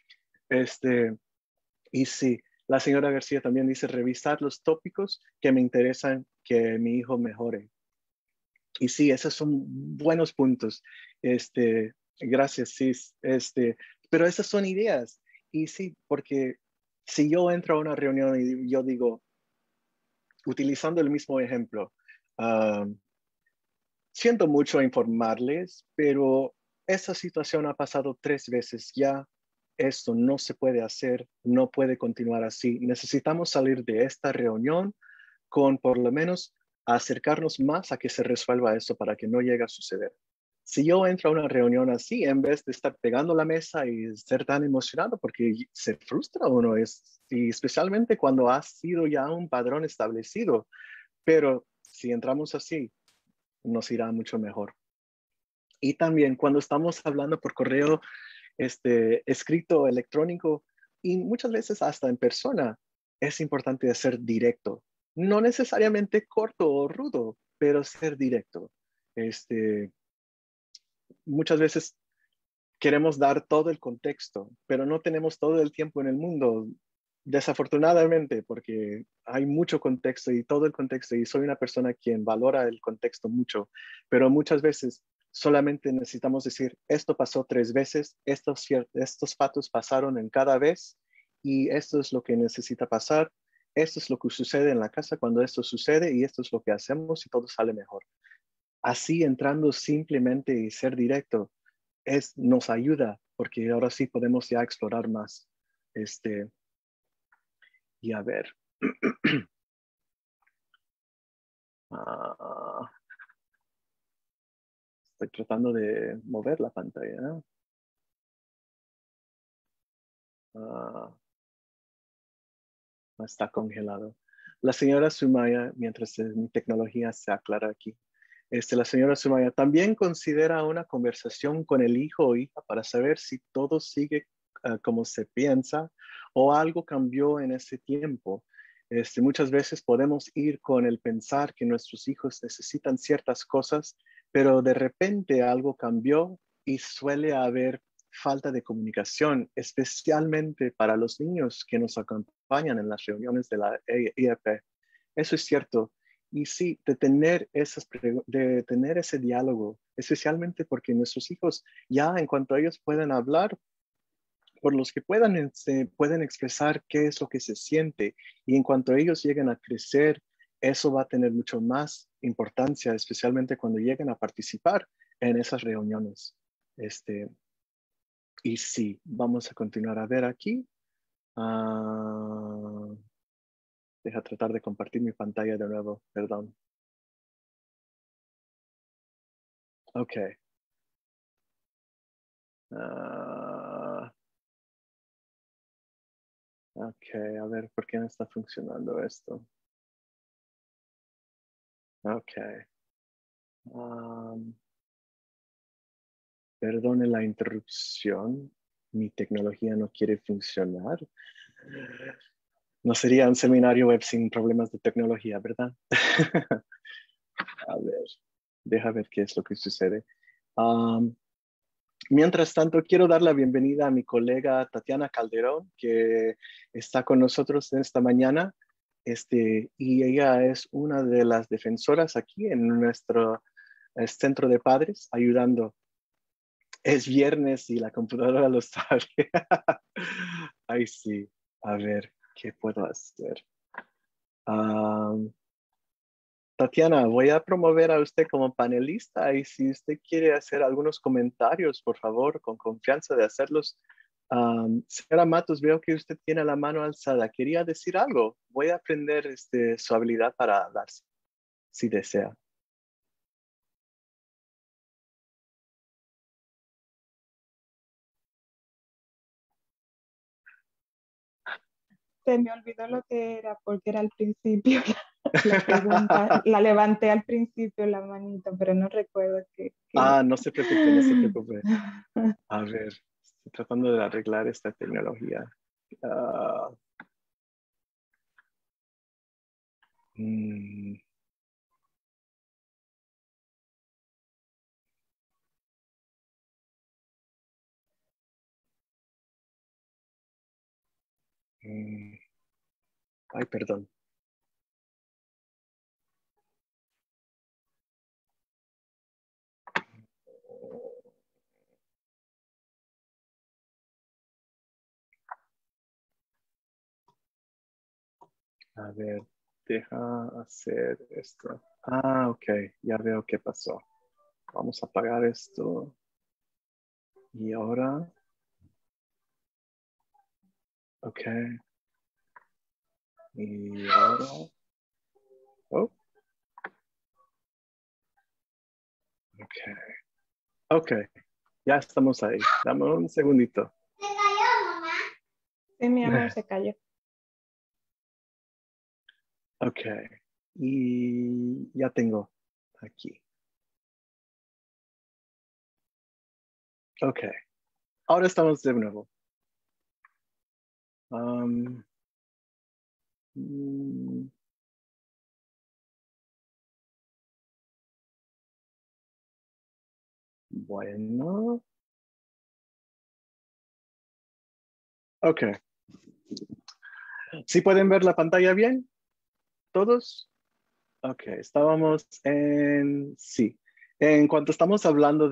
Y sí, la señora García también dice revisar los tópicos que me interesan que mi hijo mejore. Y sí, esos son buenos puntos. Gracias, sí. Pero esas son ideas. Y sí, porque si yo entro a una reunión y yo digo, utilizando el mismo ejemplo, uh, siento mucho informarles, pero esa situación ha pasado 3 veces ya. Esto no se puede hacer, no puede continuar así. Necesitamos salir de esta reunión con por lo menos acercarnos más a que se resuelva eso para que no llegue a suceder. Si yo entro a una reunión así, en vez de estar pegando la mesa y ser tan emocionado, porque se frustra uno, y especialmente cuando ha sido ya un padrón establecido, pero si entramos así, nos irá mucho mejor. Y también cuando estamos hablando por correo, escrito, electrónico y muchas veces hasta en persona, es importante ser directo. No necesariamente corto o rudo, pero ser directo. Este, Muchas veces queremos dar todo el contexto, pero no tenemos todo el tiempo en el mundo, desafortunadamente, porque hay mucho contexto y todo el contexto, y soy una persona quien valora el contexto mucho, pero muchas veces solamente necesitamos decir, esto pasó 3 veces, estos fatos pasaron en cada vez, y esto es lo que necesita pasar, esto es lo que sucede en la casa cuando esto sucede, y esto es lo que hacemos y todo sale mejor. Así entrando simplemente y ser directo, nos ayuda, porque ahora sí podemos ya explorar más. Este, y a ver. Ah, estoy tratando de mover la pantalla, ¿no? Ah, está congelado. La señora Sumaya, mientras mi tecnología se aclara aquí, la señora Sumaya también considera una conversación con el hijo o hija para saber si todo sigue como se piensa o algo cambió en ese tiempo. Muchas veces podemos ir con el pensar que nuestros hijos necesitan ciertas cosas, pero de repente algo cambió y suele haber falta de comunicación, especialmente para los niños que nos acompañan en las reuniones de la IEP. Eso es cierto. Y sí, de tener ese diálogo, especialmente porque nuestros hijos ya en cuanto a ellos pueden hablar, por los que pueden expresar qué es lo que se siente y en cuanto ellos lleguen a crecer, eso va a tener mucho más importancia, especialmente cuando lleguen a participar en esas reuniones. Este, y sí, vamos a continuar a ver aquí. Ah, deja tratar de compartir mi pantalla de nuevo, perdón. Ok. Ah, ok, a ver, ¿por qué no está funcionando esto? Ok. Um, Perdone la interrupción. Mi tecnología no quiere funcionar. No sería un seminario web sin problemas de tecnología, ¿verdad? A ver, deja ver qué es lo que sucede. Mientras tanto, quiero dar la bienvenida a mi colega Tatiana Calderón, que está con nosotros en esta mañana. Y ella es una de las defensoras aquí en nuestro centro de padres, ayudando. Es viernes y la computadora lo sabe. Ay, sí. A ver, ¿qué puedo hacer? Tatiana, voy a promover a usted como panelista y si usted quiere hacer algunos comentarios, por favor, con confianza de hacerlos. Señora Matos, veo que usted tiene la mano alzada. ¿Quería decir algo? Voy a aprender su habilidad para hablar, si desea.
Se me olvidó lo que era porque era al principio la pregunta. La levanté al principio la manito, pero no recuerdo qué.
No se preocupe, no se preocupe. A ver, estoy tratando de arreglar esta tecnología. Ah, mm, mm. Ay, perdón. A ver, deja hacer esto. Ok, ya veo qué pasó. Vamos a apagar esto. Y ahora, ok. Y ahora, oh, ok. Ok, ya estamos ahí. Dame un segundito.
Sí, mi amor, se cayó.
Ok, y ya tengo aquí. Ok, ahora estamos de nuevo. Um, mm, bueno, ok. ¿Sí pueden ver la pantalla bien? ¿Todos? Ok, estábamos en, sí. En cuanto estamos hablando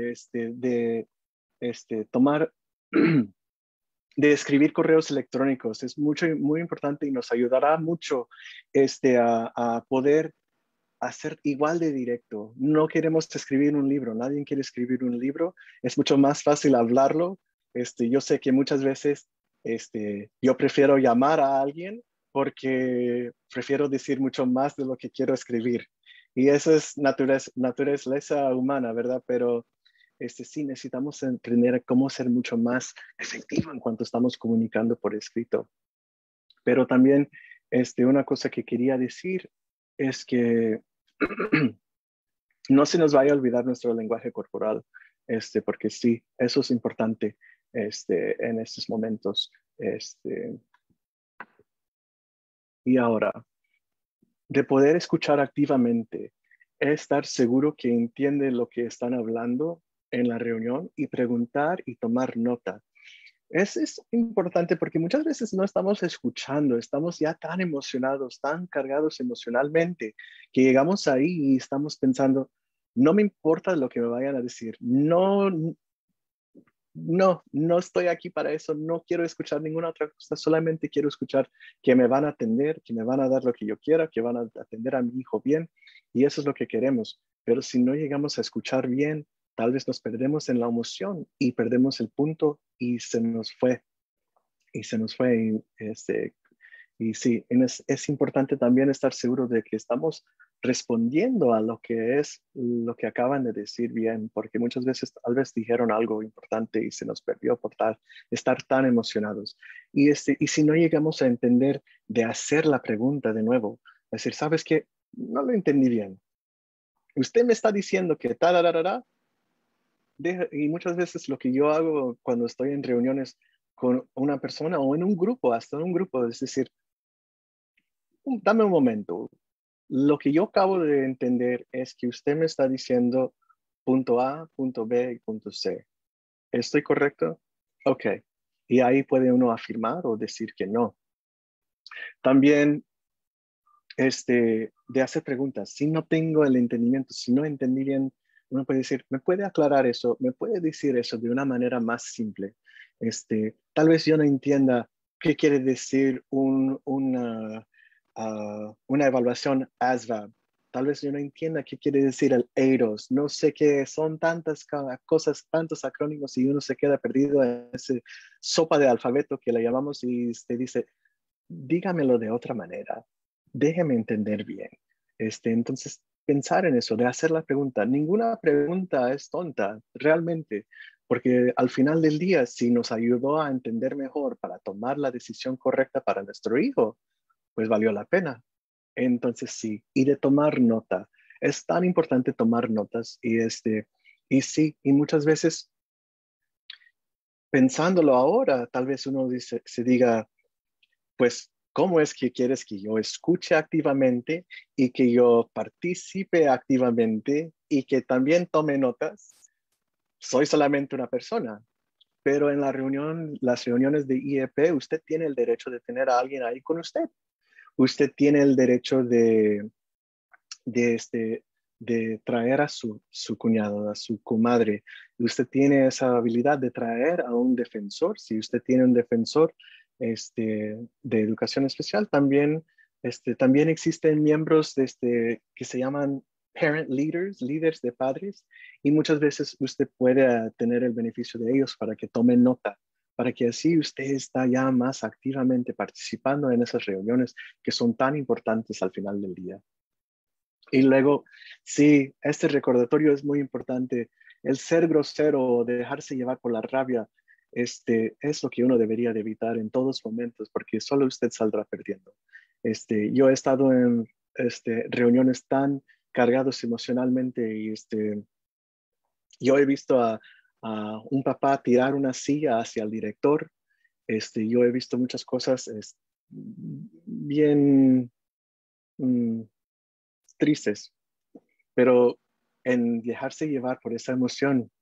de tomar, de escribir correos electrónicos, es muy importante y nos ayudará mucho a poder hacer igual de directo. No queremos escribir un libro, nadie quiere escribir un libro, es mucho más fácil hablarlo. Yo sé que muchas veces yo prefiero llamar a alguien porque prefiero decir mucho más de lo que quiero escribir. Y eso es naturaleza humana, ¿verdad? Pero sí necesitamos aprender cómo ser mucho más efectivo en cuanto estamos comunicando por escrito. Pero también una cosa que quería decir es que no se nos vaya a olvidar nuestro lenguaje corporal, porque sí, eso es importante en estos momentos. Y ahora, de poder escuchar activamente, estar seguro que entiende lo que están hablando en la reunión y preguntar y tomar nota. Es importante porque muchas veces no estamos escuchando, estamos ya tan emocionados, tan cargados emocionalmente, que llegamos ahí y estamos pensando, no me importa lo que me vayan a decir, no estoy aquí para eso, no quiero escuchar ninguna otra cosa, solamente quiero escuchar que me van a atender, que me van a dar lo que yo quiera, que van a atender a mi hijo bien, y eso es lo que queremos. Pero si no llegamos a escuchar bien, tal vez nos perdemos en la emoción y perdemos el punto y se nos fue. Y se nos fue. Y sí, es importante también estar seguro de que estamos respondiendo a lo que es lo que acaban de decir bien, porque muchas veces tal vez dijeron algo importante y se nos perdió por estar tan emocionados. Y si no llegamos a entender de hacer la pregunta de nuevo, es decir, ¿sabes qué? No lo entendí bien. Usted me está diciendo que tal, y muchas veces lo que yo hago cuando estoy en reuniones con una persona o en un grupo, hasta en un grupo, es decir, dame un momento. Lo que yo acabo de entender es que usted me está diciendo punto A, punto B y punto C. ¿Estoy correcto? Ok. Y ahí puede uno afirmar o decir que no. También de hacer preguntas. Si no tengo el entendimiento, si no entendí bien, uno puede decir, ¿me puede aclarar eso? ¿Me puede decir eso de una manera más simple? Tal vez yo no entienda qué quiere decir una evaluación ASVAB. Tal vez yo no entienda qué quiere decir el EIROS. No sé qué son tantas cosas, tantos acrónimos y uno se queda perdido en ese sopa de alfabeto que le llamamos y te dice, dígamelo de otra manera, déjeme entender bien. Entonces, pensar en eso, de hacer la pregunta. Ninguna pregunta es tonta, realmente, porque al final del día, si nos ayudó a entender mejor para tomar la decisión correcta para nuestro hijo, pues valió la pena. Entonces, sí, y de tomar nota. Es tan importante tomar notas y sí, y muchas veces pensándolo ahora, tal vez uno se diga, pues, ¿cómo es que quieres que yo escuche activamente y que yo participe activamente y que también tome notas? Soy solamente una persona, pero en las reuniones de IEP, usted tiene el derecho de tener a alguien ahí con usted. Usted tiene el derecho de, este, de traer a su cuñado, a su comadre. Usted tiene esa habilidad de traer a un defensor. Si usted tiene un defensor de educación especial, también existen miembros que se llaman parent leaders, líderes de padres, y muchas veces usted puede tener el beneficio de ellos para que tomen nota, para que así usted está ya más activamente participando en esas reuniones que son tan importantes al final del día. Y luego, sí, este recordatorio es muy importante. El ser grosero o dejarse llevar por la rabia, es lo que uno debería de evitar en todos momentos, porque solo usted saldrá perdiendo. Yo he estado en reuniones tan cargados emocionalmente y yo he visto a un papá tirar una silla hacia el director. Yo he visto muchas cosas bien mm, tristes, pero en dejarse llevar por esa emoción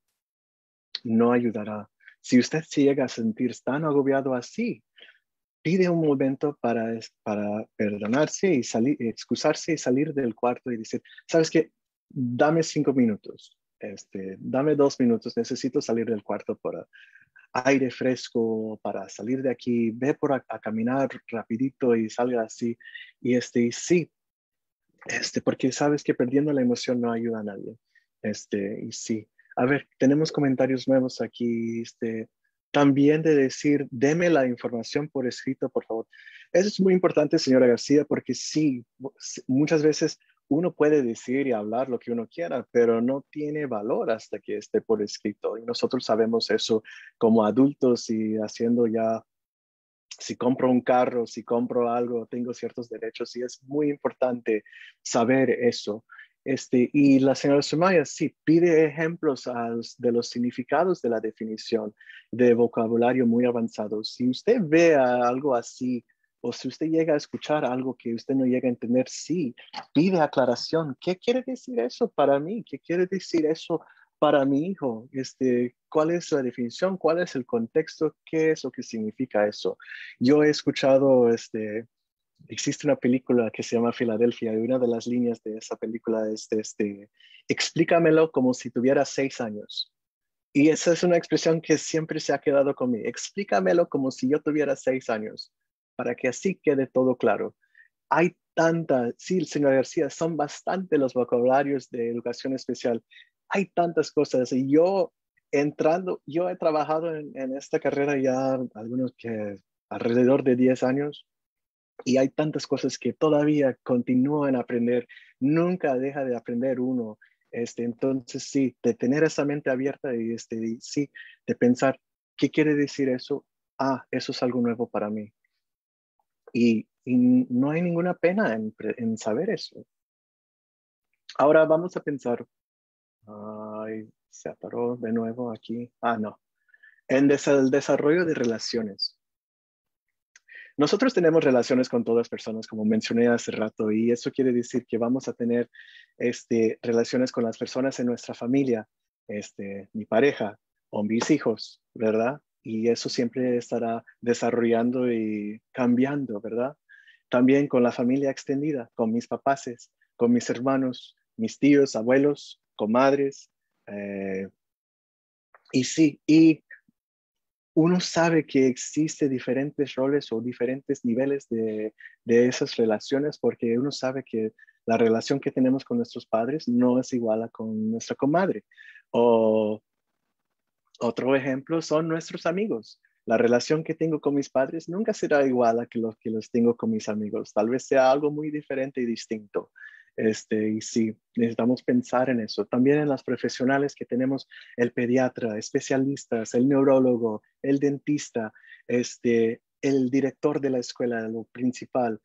no ayudará. Si usted se llega a sentir tan agobiado así, pide un momento para perdonarse y salir, excusarse y salir del cuarto y decir, ¿sabes qué? Dame 5 minutos, dame 2 minutos, necesito salir del cuarto para aire fresco, para salir de aquí, ve a caminar rapidito y salga así. Y sí, porque sabes que perdiendo la emoción no ayuda a nadie. Y sí. A ver, tenemos comentarios nuevos aquí. También de decir, deme la información por escrito, por favor. Eso es muy importante, señora García, porque sí, muchas veces uno puede decir y hablar lo que uno quiera, pero no tiene valor hasta que esté por escrito. Y nosotros sabemos eso como adultos y haciendo ya si compro un carro, si compro algo, tengo ciertos derechos y es muy importante saber eso. Y la señora Sumaya sí pide ejemplos de los significados de la definición de vocabulario muy avanzado. Si usted ve algo así o si usted llega a escuchar algo que usted no llega a entender, sí, pide aclaración. ¿Qué quiere decir eso para mí? ¿Qué quiere decir eso para mi hijo? ¿Cuál es la definición? ¿Cuál es el contexto? ¿Qué es lo que significa eso? Yo he escuchado, existe una película que se llama Filadelfia y una de las líneas de esa película es, explícamelo como si tuviera 6 años. Y esa es una expresión que siempre se ha quedado conmigo. Explícamelo como si yo tuviera 6 años, para que así quede todo claro. Hay sí, señora García, son bastante los vocabularios de educación especial. Hay tantas cosas y yo he trabajado en esta carrera ya algunos que alrededor de 10 años y hay tantas cosas que todavía continúan a aprender. Nunca deja de aprender uno. Entonces, sí, de tener esa mente abierta y sí, de pensar, ¿qué quiere decir eso? Ah, eso es algo nuevo para mí. Y no hay ninguna pena en saber eso. Ahora vamos a pensar, ay, Se atoró de nuevo aquí. No. En el desarrollo de relaciones. Nosotros tenemos relaciones con todas las personas, como mencioné hace rato, y eso quiere decir que vamos a tener relaciones con las personas en nuestra familia, mi pareja o mis hijos, ¿verdad? Y eso siempre estará desarrollando y cambiando, ¿verdad? También con la familia extendida, con mis papaces, con mis hermanos, mis tíos, abuelos, comadres. Y sí, y uno sabe que existe diferentes roles o diferentes niveles de esas relaciones porque uno sabe que la relación que tenemos con nuestros padres no es igual a con nuestra comadre. O otro ejemplo son nuestros amigos. La relación que tengo con mis padres nunca será igual a que los que los tengo con mis amigos. Tal vez sea algo muy diferente y distinto. Y sí, necesitamos pensar en eso. También en las profesionales que tenemos, el pediatra, especialistas, el neurólogo, el dentista, el director de la escuela, lo principal,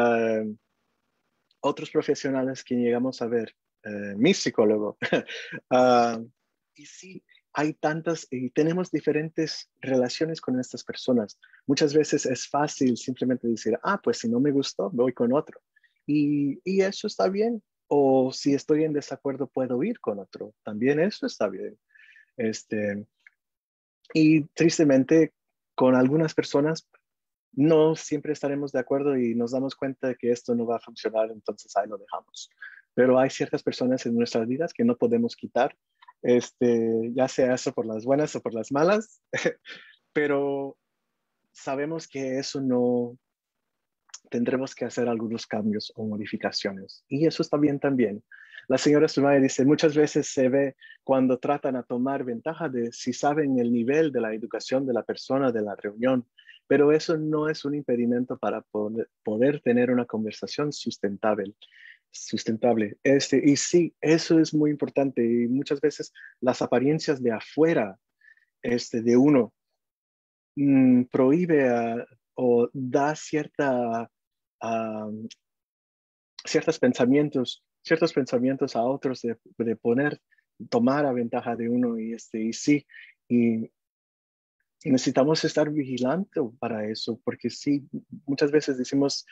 otros profesionales que llegamos a ver, mi psicólogo. uh, y sí, hay tantas y tenemos diferentes relaciones con estas personas. Muchas veces es fácil simplemente decir, pues si no me gustó, voy con otro. Y eso está bien. O si estoy en desacuerdo, puedo ir con otro. También eso está bien. Y tristemente, con algunas personas no siempre estaremos de acuerdo y nos damos cuenta de que esto no va a funcionar, entonces ahí lo dejamos. Pero hay ciertas personas en nuestras vidas que no podemos quitar, ya sea eso por las buenas o por las malas, pero sabemos que eso no tendremos que hacer algunos cambios o modificaciones. Y eso está bien también. La señora Sumaya dice, muchas veces se ve cuando tratan a tomar ventaja de si saben el nivel de la educación de la persona de la reunión, pero eso no es un impedimento para poder tener una conversación sustentable. Y sí, eso es muy importante. Y muchas veces las apariencias de afuera de uno prohíbe o da um, ciertos pensamientos a otros de tomar a ventaja de uno y sí, y necesitamos estar vigilantes para eso, porque sí, muchas veces decimos,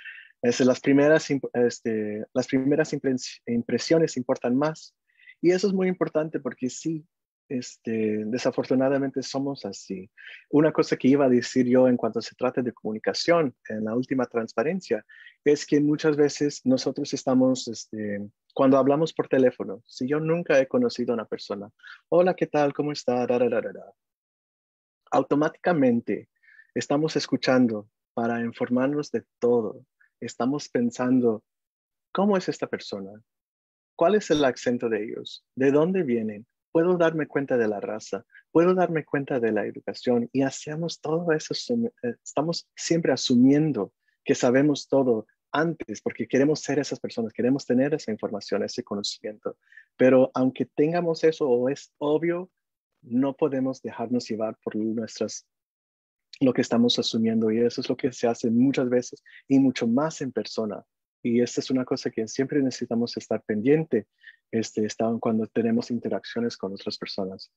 las primeras impresiones importan más, y eso es muy importante porque sí, desafortunadamente somos así. Una cosa que iba a decir yo en cuanto se trata de comunicación, en la última transparencia, es que muchas veces nosotros estamos, cuando hablamos por teléfono, si yo nunca he conocido a una persona, hola, ¿qué tal? ¿Cómo está? Da, da, da, da, da. Automáticamente estamos escuchando para informarnos de todo. Estamos pensando, ¿cómo es esta persona? ¿Cuál es el acento de ellos? ¿De dónde vienen? ¿Puedo darme cuenta de la raza? ¿Puedo darme cuenta de la educación? Y hacemos todo eso, estamos siempre asumiendo que sabemos todo antes, porque queremos ser esas personas, queremos tener esa información, ese conocimiento. Pero aunque tengamos eso o es obvio, no podemos dejarnos llevar por lo que estamos asumiendo y eso es lo que se hace muchas veces y mucho más en persona. Y esta es una cosa que siempre necesitamos estar pendiente cuando tenemos interacciones con otras personas.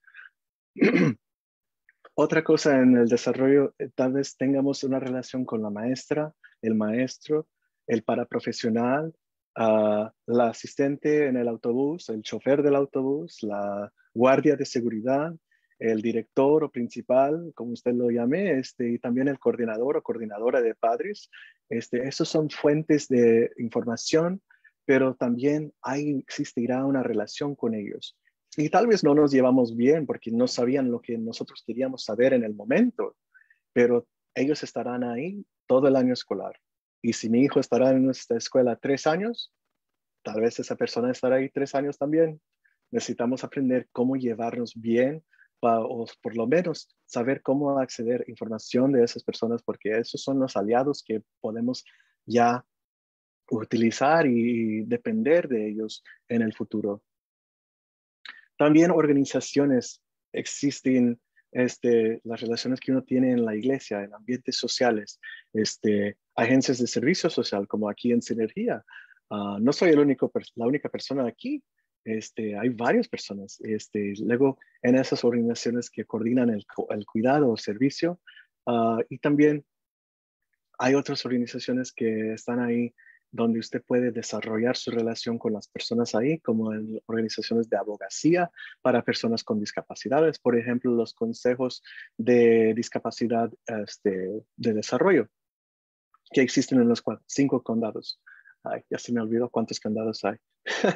Otra cosa en el desarrollo, tal vez tengamos una relación con la maestra, el maestro, el paraprofesional, la asistente en el autobús, el chofer del autobús, la guardia de seguridad, el director o principal, como usted lo llame, y también el coordinador o coordinadora de padres. Esos son fuentes de información, pero también existirá una relación con ellos. Y tal vez no nos llevamos bien porque no sabían lo que nosotros queríamos saber en el momento, pero ellos estarán ahí todo el año escolar. Y si mi hijo estará en nuestra escuela 3 años, tal vez esa persona estará ahí 3 años también. Necesitamos aprender cómo llevarnos bien o por lo menos saber cómo acceder a información de esas personas porque esos son los aliados que podemos ya utilizar y depender de ellos en el futuro. También organizaciones existen, las relaciones que uno tiene en la iglesia, en ambientes sociales, agencias de servicio social, como aquí en Sinergia. No soy la única persona aquí, Hay varias personas. Luego, en esas organizaciones que coordinan el cuidado o servicio, y también hay otras organizaciones que están ahí donde usted puede desarrollar su relación con las personas ahí, como en organizaciones de abogacía para personas con discapacidades, por ejemplo, los consejos de discapacidad de desarrollo que existen en los 5 condados. Ay, ya se me olvidó cuántos condados hay.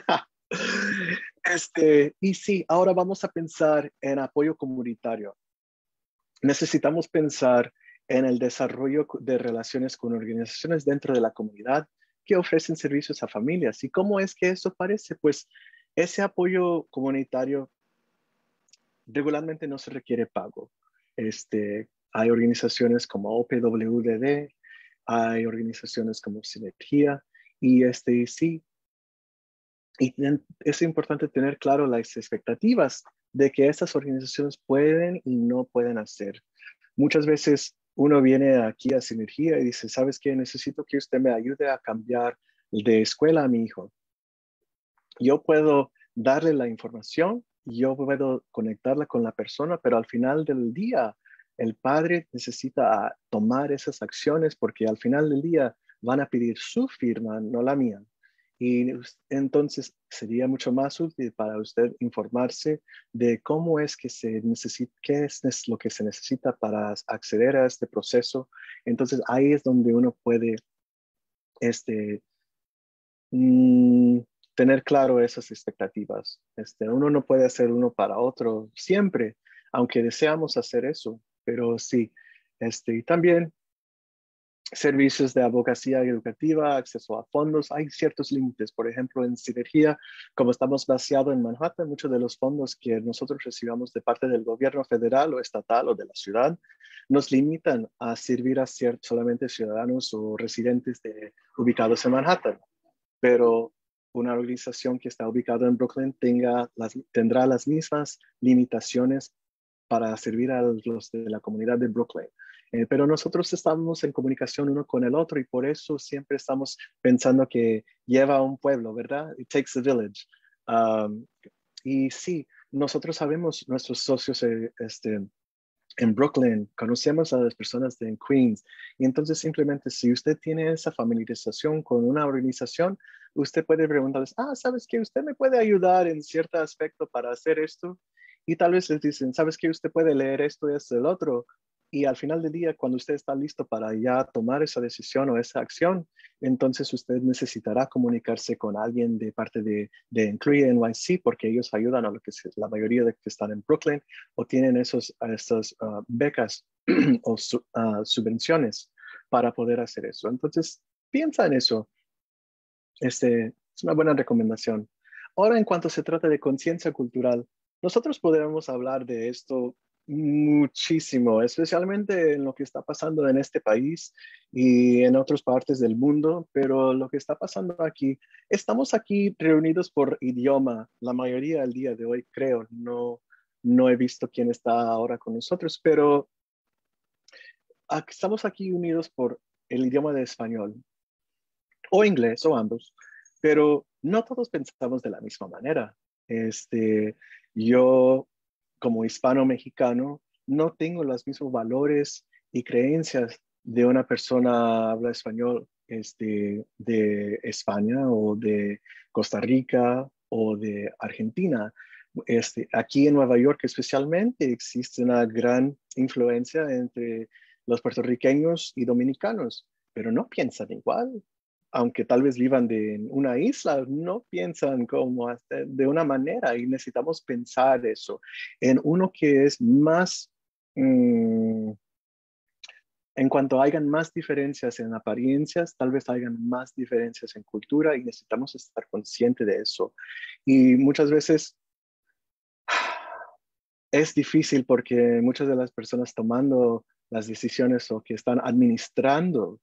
Y sí, ahora vamos a pensar en apoyo comunitario. Necesitamos pensar en el desarrollo de relaciones con organizaciones dentro de la comunidad que ofrecen servicios a familias. ¿Y cómo es que eso parece? Pues ese apoyo comunitario regularmente no se requiere pago. Hay organizaciones como OPWDD, hay organizaciones como Sinergia, y sí, y es importante tener claro las expectativas de que estas organizaciones pueden y no pueden hacer. Muchas veces uno viene aquí a Sinergia y dice, ¿sabes qué? Necesito que usted me ayude a cambiar de escuela a mi hijo. Yo puedo darle la información, yo puedo conectarla con la persona, pero al final del día, el padre necesita tomar esas acciones porque al final del día van a pedir su firma, no la mía. Y entonces sería mucho más útil para usted informarse de cómo es que se necesita, qué es lo que se necesita para acceder a este proceso. Entonces ahí es donde uno puede mm, tener claro esas expectativas. Uno no puede hacer uno para otro siempre, aunque deseamos hacer eso, pero sí. Y también servicios de abogacía educativa, acceso a fondos, hay ciertos límites. Por ejemplo, en Sinergia, como estamos baseados en Manhattan, muchos de los fondos que nosotros recibamos de parte del gobierno federal o estatal o de la ciudad nos limitan a servir a solamente ciudadanos o residentes ubicados en Manhattan. Pero una organización que está ubicada en Brooklyn tendrá las mismas limitaciones para servir a los de la comunidad de Brooklyn. Pero nosotros estamos en comunicación uno con el otro y por eso siempre estamos pensando que lleva a un pueblo, ¿verdad? It takes a village. Um, y sí, nosotros sabemos, nuestros socios en Brooklyn, conocemos a las personas de Queens, y entonces simplemente si usted tiene esa familiarización con una organización, usted puede preguntarles, ¿sabes qué? Usted me puede ayudar en cierto aspecto para hacer esto, y tal vez les dicen, ¿sabes qué? Usted puede leer esto y esto y el otro, y al final del día, cuando usted está listo para ya tomar esa decisión o esa acción, entonces usted necesitará comunicarse con alguien de parte de Incluye NYC, porque ellos ayudan a la mayoría de que están en Brooklyn o tienen esas becas o subvenciones para poder hacer eso. Entonces, piensa en eso. Es una buena recomendación. Ahora, en cuanto se trata de conciencia cultural, nosotros podríamos hablar de esto muchísimo, especialmente en lo que está pasando en este país y en otras partes del mundo, pero lo que está pasando aquí, estamos aquí reunidos por idioma, la mayoría del día de hoy, creo, no he visto quién está ahora con nosotros, pero estamos aquí unidos por el idioma de español o inglés o ambos, pero no todos pensamos de la misma manera. Yo, como hispano-mexicano, no tengo los mismos valores y creencias de una persona habla español de España o de Costa Rica o de Argentina. Aquí en Nueva York especialmente existe una gran influencia entre los puertorriqueños y dominicanos, pero no piensan igual. Aunque tal vez vivan en una isla, no piensan como de una manera y necesitamos pensar eso en uno que es más, en cuanto hayan más diferencias en apariencias, tal vez hayan más diferencias en cultura y necesitamos estar conscientes de eso. Y muchas veces es difícil porque muchas de las personas tomando las decisiones o que están administrando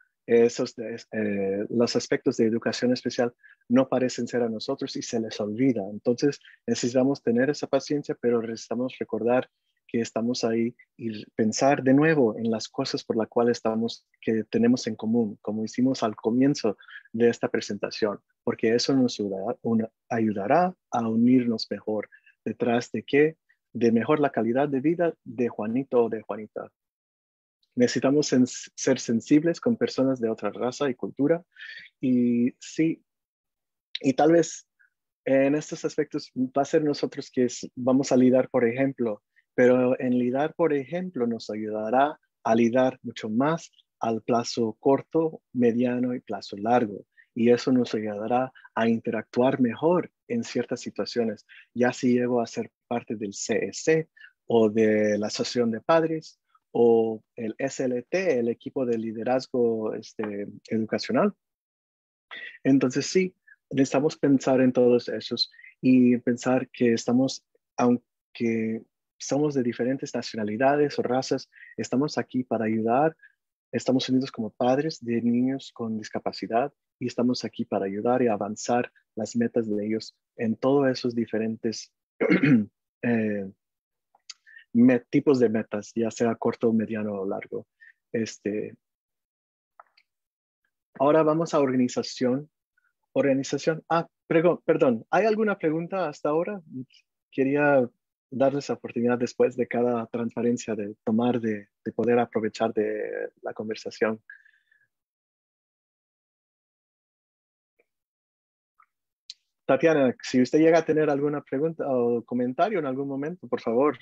los aspectos de educación especial no parecen ser a nosotros y se les olvida. Entonces necesitamos tener esa paciencia, pero necesitamos recordar que estamos ahí y pensar de nuevo en las cosas por las cuales que tenemos en común, como hicimos al comienzo de esta presentación, porque eso nos ayudará a unirnos mejor. ¿Detrás de qué? De mejor la calidad de vida de Juanito o de Juanita. Necesitamos ser sensibles con personas de otra raza y cultura. Y sí, y tal vez en estos aspectos va a ser nosotros que vamos a lidar por ejemplo, pero en lidar por ejemplo nos ayudará a lidar mucho más al plazo corto, mediano y plazo largo. Y eso nos ayudará a interactuar mejor en ciertas situaciones, ya si llego a ser parte del CEC o de la Asociación de Padres o el SLT, el equipo de liderazgo educacional. Entonces sí, necesitamos pensar en todos esos y pensar que aunque somos de diferentes nacionalidades o razas, estamos aquí para ayudar. Estamos unidos como padres de niños con discapacidad y estamos aquí para ayudar y avanzar las metas de ellos en todos esos diferentes eh, tipos de metas, ya sea corto, mediano o largo. Ahora vamos a organización. Perdón, ¿hay alguna pregunta hasta ahora? Quería darles la oportunidad después de cada transparencia de poder aprovechar de la conversación. Tatiana, si usted llega a tener alguna pregunta o comentario en algún momento, por favor.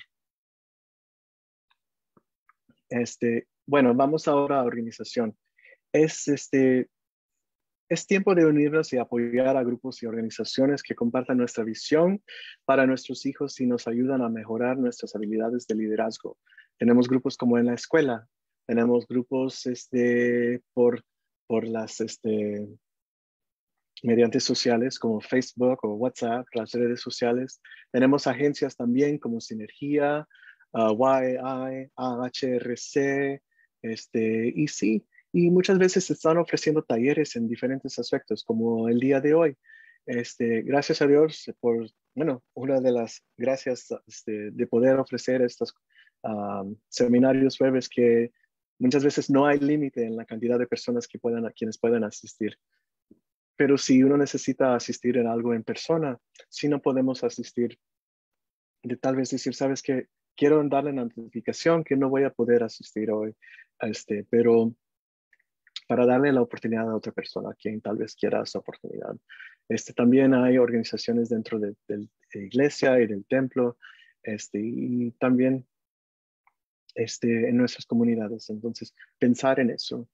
Bueno, vamos ahora a organización. Es Es tiempo de unirnos y apoyar a grupos y organizaciones que compartan nuestra visión para nuestros hijos y nos ayudan a mejorar nuestras habilidades de liderazgo. Tenemos grupos como en la escuela, tenemos grupos por las mediante sociales como Facebook o WhatsApp, las redes sociales. Tenemos agencias también como Sinergia, YI, AHRC, y sí, y muchas veces se están ofreciendo talleres en diferentes aspectos, como el día de hoy. Gracias a Dios bueno, una de las gracias de poder ofrecer estos seminarios webs que muchas veces no hay límite en la cantidad de personas a quienes puedan asistir. Pero si uno necesita asistir en algo en persona, si no podemos asistir, de tal vez decir, sabes que quiero darle la notificación que no voy a poder asistir hoy, pero para darle la oportunidad a otra persona quien tal vez quiera esa oportunidad. También hay organizaciones dentro de la iglesia y del templo, y también en nuestras comunidades. Entonces, pensar en eso.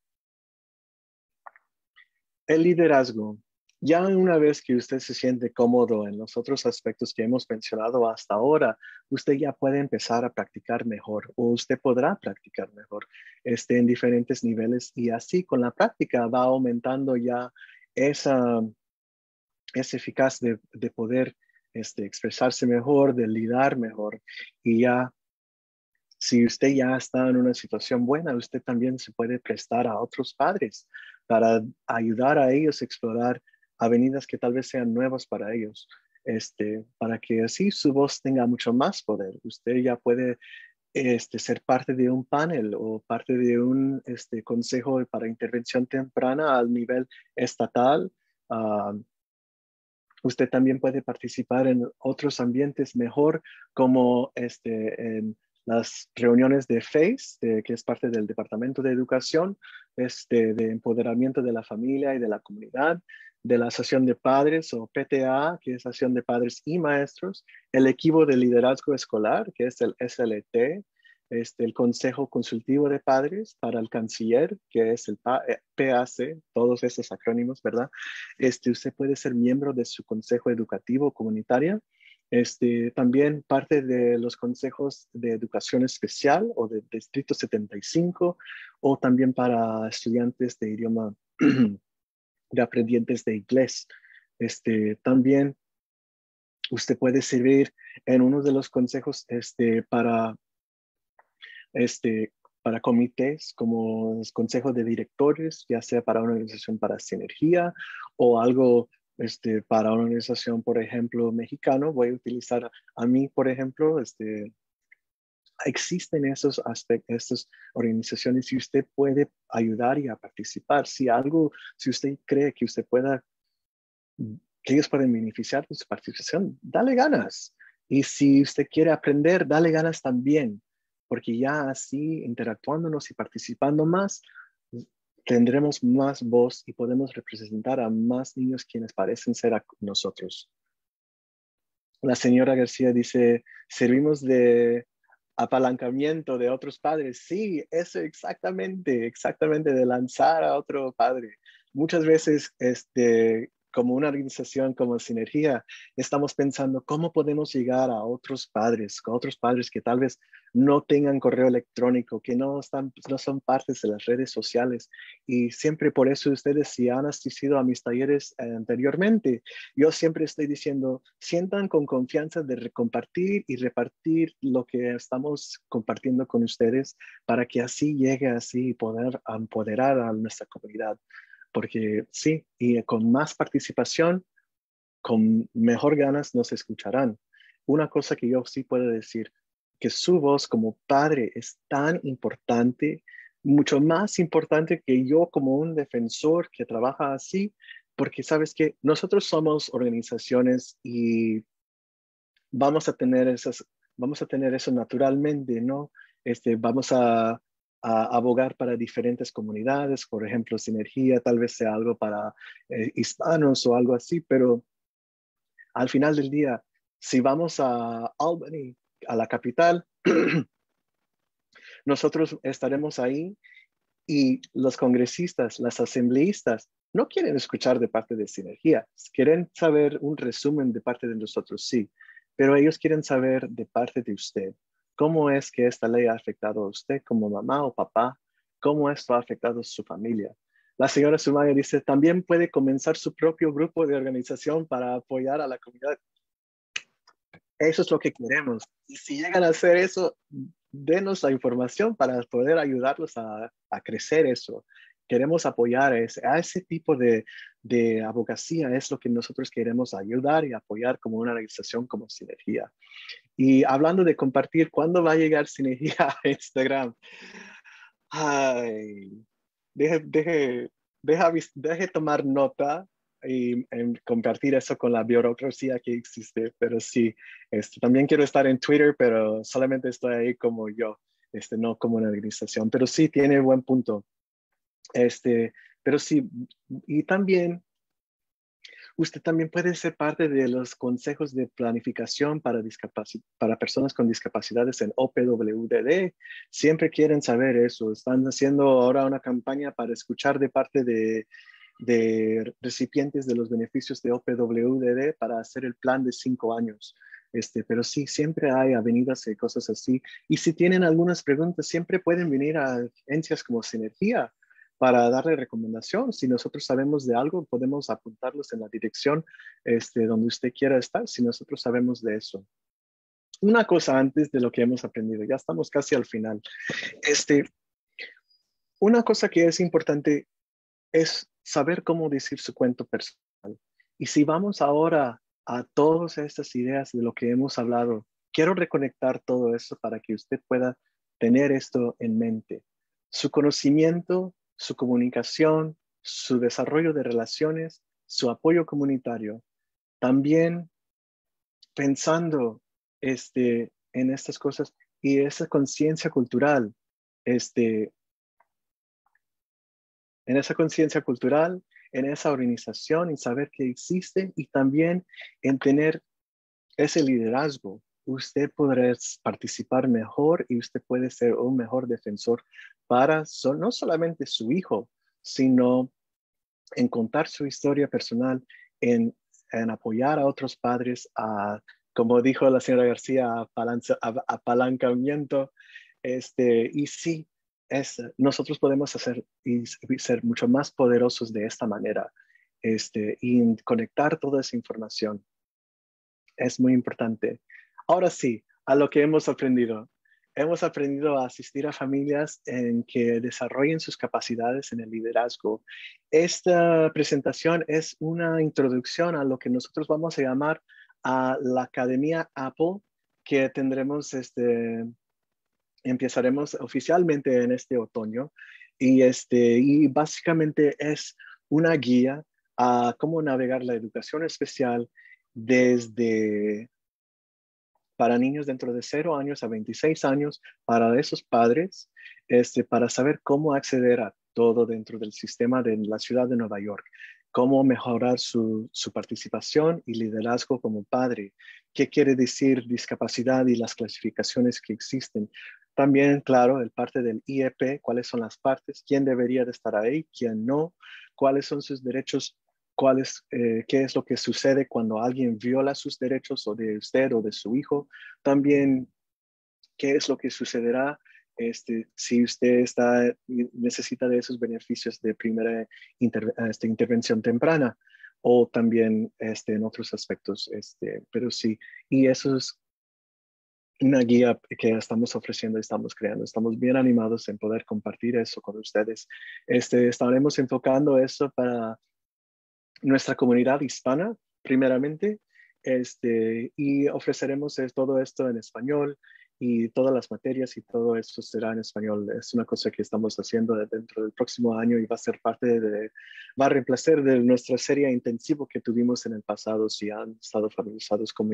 El liderazgo. Ya una vez que usted se siente cómodo en los otros aspectos que hemos mencionado hasta ahora, usted ya puede empezar a practicar mejor o usted podrá practicar mejor en diferentes niveles y así con la práctica va aumentando ya esa, esa eficaz de poder expresarse mejor, de liderar mejor y ya si usted ya está en una situación buena, usted también se puede prestar a otros padres para ayudar a ellos a explorar avenidas que tal vez sean nuevas para ellos, para que así su voz tenga mucho más poder. Usted ya puede ser parte de un panel o parte de un consejo para intervención temprana al nivel estatal. Uh, Usted también puede participar en otros ambientes mejor, como en las reuniones de FACE, que es parte del Departamento de Educación, de empoderamiento de la familia y de la comunidad, de la Asociación de Padres o PTA, que es Asociación de Padres y Maestros, el equipo de liderazgo escolar, que es el SLT, el Consejo Consultivo de Padres para el Canciller, que es el PAC, todos esos acrónimos, ¿verdad? Usted puede ser miembro de su consejo educativo comunitario. También parte de los consejos de educación especial o de Distrito 75 o también para estudiantes de idioma de aprendientes de inglés. También usted puede servir en uno de los consejos este, para comités como los consejos de directores, ya sea para una organización para sinergia o algo para una organización, por ejemplo, mexicano. Voy a utilizar a mí, por ejemplo, existen esos aspectos, estas organizaciones y usted puede ayudar y a participar. Si usted cree que que ellos pueden beneficiar de su participación, dale ganas. Y si usted quiere aprender, dale ganas también, porque ya así interactuándonos y participando más, tendremos más voz y podemos representar a más niños quienes parecen ser a nosotros. La señora García dice, servimos de apalancamiento de otros padres. Sí, eso exactamente, de lanzar a otro padre. Muchas veces, como una organización como Sinergia, estamos pensando cómo podemos llegar a otros padres que tal vez no tengan correo electrónico, que no son partes de las redes sociales. Y siempre por eso ustedes, si han asistido a mis talleres anteriormente, yo siempre estoy diciendo, sientan con confianza de compartir y repartir lo que estamos compartiendo con ustedes para que así llegue así poder empoderar a nuestra comunidad. Porque sí, y con más participación, con mejor ganas nos escucharán. Una cosa que yo sí puedo decir, que su voz como padre es tan importante, mucho más importante que yo como un defensor que trabaja así, porque sabes que nosotros somos organizaciones y vamos a tener eso naturalmente, ¿no? Vamos a abogar para diferentes comunidades, por ejemplo, Sinergia, tal vez sea algo para hispanos o algo así, pero al final del día, si vamos a Albany, a la capital, nosotros estaremos ahí y los congresistas, las asambleístas, no quieren escuchar de parte de Sinergia, quieren saber un resumen de parte de nosotros, sí, pero ellos quieren saber de parte de usted, cómo es que esta ley ha afectado a usted como mamá o papá, cómo esto ha afectado a su familia. La señora Sumaya dice, también puede comenzar su propio grupo de organización para apoyar a la comunidad. Eso es lo que queremos. Y si llegan a hacer eso, denos la información para poder ayudarlos a crecer eso. Queremos apoyar a ese tipo de abogacía, es lo que nosotros queremos ayudar y apoyar como una organización como Sinergia. Y hablando de compartir, ¿cuándo va a llegar Sinergia a Instagram? Ay, deje tomar nota y compartir eso con la burocracia que existe, pero sí, también quiero estar en Twitter, pero solamente estoy ahí como yo, no como una organización, pero sí tiene buen punto. Pero sí, y también usted también puede ser parte de los consejos de planificación para personas con discapacidades en OPWDD. Siempre quieren saber eso. Están haciendo ahora una campaña para escuchar de parte de recipientes de los beneficios de OPWDD para hacer el plan de 5 años. Pero sí, siempre hay avenidas y cosas así. Y si tienen algunas preguntas, siempre pueden venir a agencias como Sinergia para darle recomendación. Si nosotros sabemos de algo, podemos apuntarlos en la dirección donde usted quiera estar, si nosotros sabemos de eso. Una cosa antes de lo que hemos aprendido, ya estamos casi al final. Una cosa que es importante es saber cómo decir su cuento personal. Y si vamos ahora a todas estas ideas de lo que hemos hablado, quiero reconectar todo eso para que usted pueda tener esto en mente. Su conocimiento, su comunicación, su desarrollo de relaciones, su apoyo comunitario. También pensando en estas cosas y esa conciencia cultural, este, en esa conciencia cultural, en esa organización y saber que existe y también en tener ese liderazgo. Usted podrá participar mejor y usted puede ser un mejor defensor para no solamente su hijo, sino en contar su historia personal, en apoyar a otros padres, como dijo la señora García, apalancamiento. Y sí, nosotros podemos hacer y ser mucho más poderosos de esta manera, y conectar toda esa información. Es muy importante. Ahora sí, a lo que hemos aprendido. Hemos aprendido a asistir a familias en que desarrollen sus capacidades en el liderazgo. Esta presentación es una introducción a lo que nosotros vamos a llamar a la Academia Apple, que tendremos Empezaremos oficialmente en este otoño y básicamente es una guía a cómo navegar la educación especial desde para niños dentro de 0 años a 26 años, para esos padres, para saber cómo acceder a todo dentro del sistema de la ciudad de Nueva York, cómo mejorar su participación y liderazgo como padre, qué quiere decir discapacidad y las clasificaciones que existen. También, claro, el parte del IEP, cuáles son las partes, quién debería de estar ahí, quién no, cuáles son sus derechos, qué es lo que sucede cuando alguien viola sus derechos o de usted o de su hijo. También qué es lo que sucederá si usted necesita de esos beneficios de primera intervención temprana o también en otros aspectos. Pero sí, y eso es una guía que estamos ofreciendo, estamos creando. Estamos bien animados en poder compartir eso con ustedes. Estaremos enfocando eso para nuestra comunidad hispana, primeramente, y ofreceremos todo esto en español y todas las materias y todo eso será en español. Es una cosa que estamos haciendo dentro del próximo año y va a ser va a reemplazar de nuestra serie intensivo que tuvimos en el pasado, si han estado familiarizados con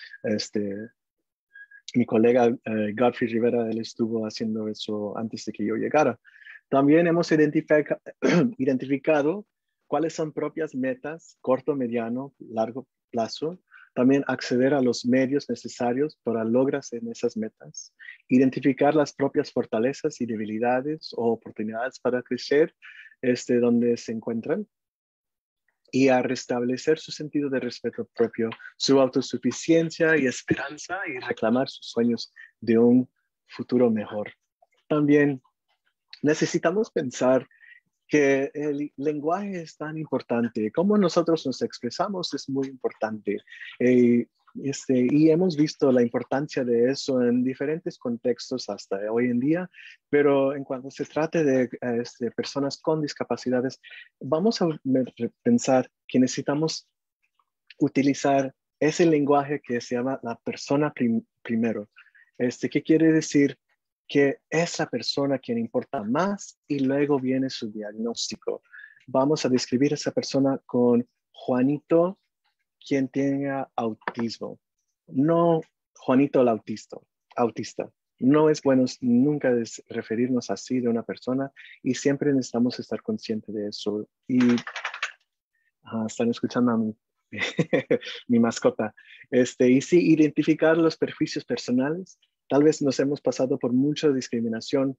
mi colega Godfrey Rivera, él estuvo haciendo eso antes de que yo llegara. También hemos identificado cuáles son propias metas, corto, mediano, largo plazo. También acceder a los medios necesarios para lograr en esas metas. Identificar las propias fortalezas y debilidades o oportunidades para crecer donde se encuentran y a restablecer su sentido de respeto propio, su autosuficiencia y esperanza y reclamar sus sueños de un futuro mejor. También necesitamos pensar que el lenguaje es tan importante, cómo nosotros nos expresamos es muy importante. Eh, y hemos visto la importancia de eso en diferentes contextos hasta hoy en día, pero en cuanto se trate de personas con discapacidades, vamos a pensar que necesitamos utilizar ese lenguaje que se llama la persona primero. ¿Qué quiere decir? Que es la persona quien importa más y luego viene su diagnóstico. Vamos a describir a esa persona con Juanito, quien tenga autismo. No Juanito el autista. No es bueno nunca referirnos así de una persona y siempre necesitamos estar conscientes de eso. Y están escuchando a mí. Mi mascota. Y sí, identificar los perjuicios personales. Tal vez nos hemos pasado por mucha discriminación,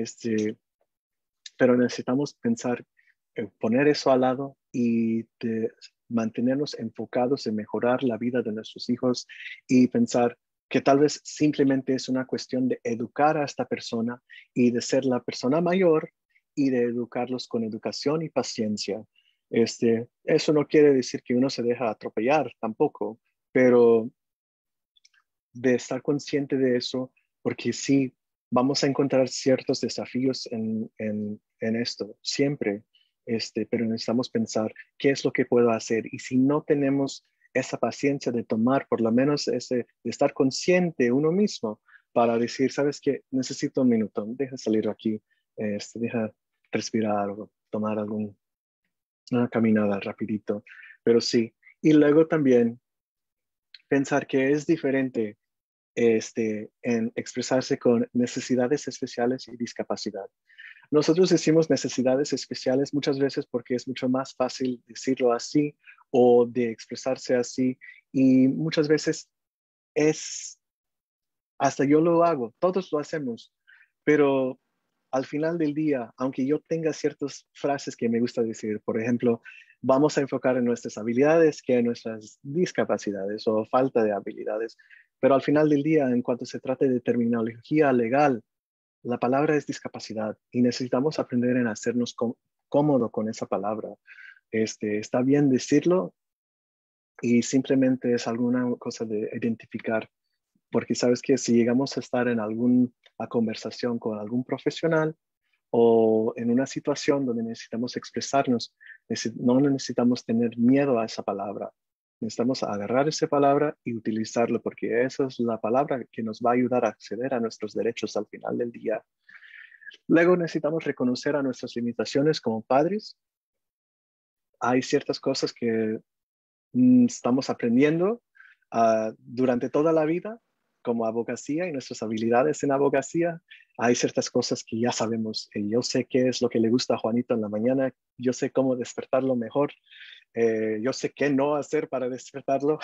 pero necesitamos pensar, poner eso al lado y mantenernos enfocados en mejorar la vida de nuestros hijos y pensar que tal vez simplemente es una cuestión de educar a esta persona y de ser la persona mayor y de educarlos con educación y paciencia. Eso no quiere decir que uno se deja atropellar tampoco, pero de estar consciente de eso, porque sí, vamos a encontrar ciertos desafíos en esto, siempre, pero necesitamos pensar qué es lo que puedo hacer. Y si no tenemos esa paciencia de tomar por lo menos de estar consciente uno mismo para decir, ¿sabes qué? Necesito un minuto, deja salir aquí, deja respirar o tomar una caminada rapidito, pero sí. Y luego también pensar que es diferente en expresarse con necesidades especiales y discapacidad. Nosotros decimos necesidades especiales muchas veces porque es mucho más fácil decirlo así o de expresarse así y muchas veces hasta yo lo hago, todos lo hacemos, pero al final del día, aunque yo tenga ciertas frases que me gusta decir, por ejemplo, vamos a enfocar en nuestras habilidades que en nuestras discapacidades o falta de habilidades, pero al final del día, en cuanto se trate de terminología legal, la palabra es discapacidad y necesitamos aprender en hacernos cómodo con esa palabra. Está bien decirlo y simplemente es alguna cosa de identificar porque sabes que si llegamos a estar en alguna conversación con algún profesional o en una situación donde necesitamos expresarnos, no necesitamos tener miedo a esa palabra. Necesitamos agarrar esa palabra y utilizarlo, porque esa es la palabra que nos va a ayudar a acceder a nuestros derechos al final del día. Luego necesitamos reconocer a nuestras limitaciones como padres. Hay ciertas cosas que estamos aprendiendo durante toda la vida como abogacía y nuestras habilidades en abogacía. Hay ciertas cosas que ya sabemos. Yo sé qué es lo que le gusta a Juanito en la mañana. Yo sé cómo despertarlo mejor. Yo sé qué no hacer para despertarlo.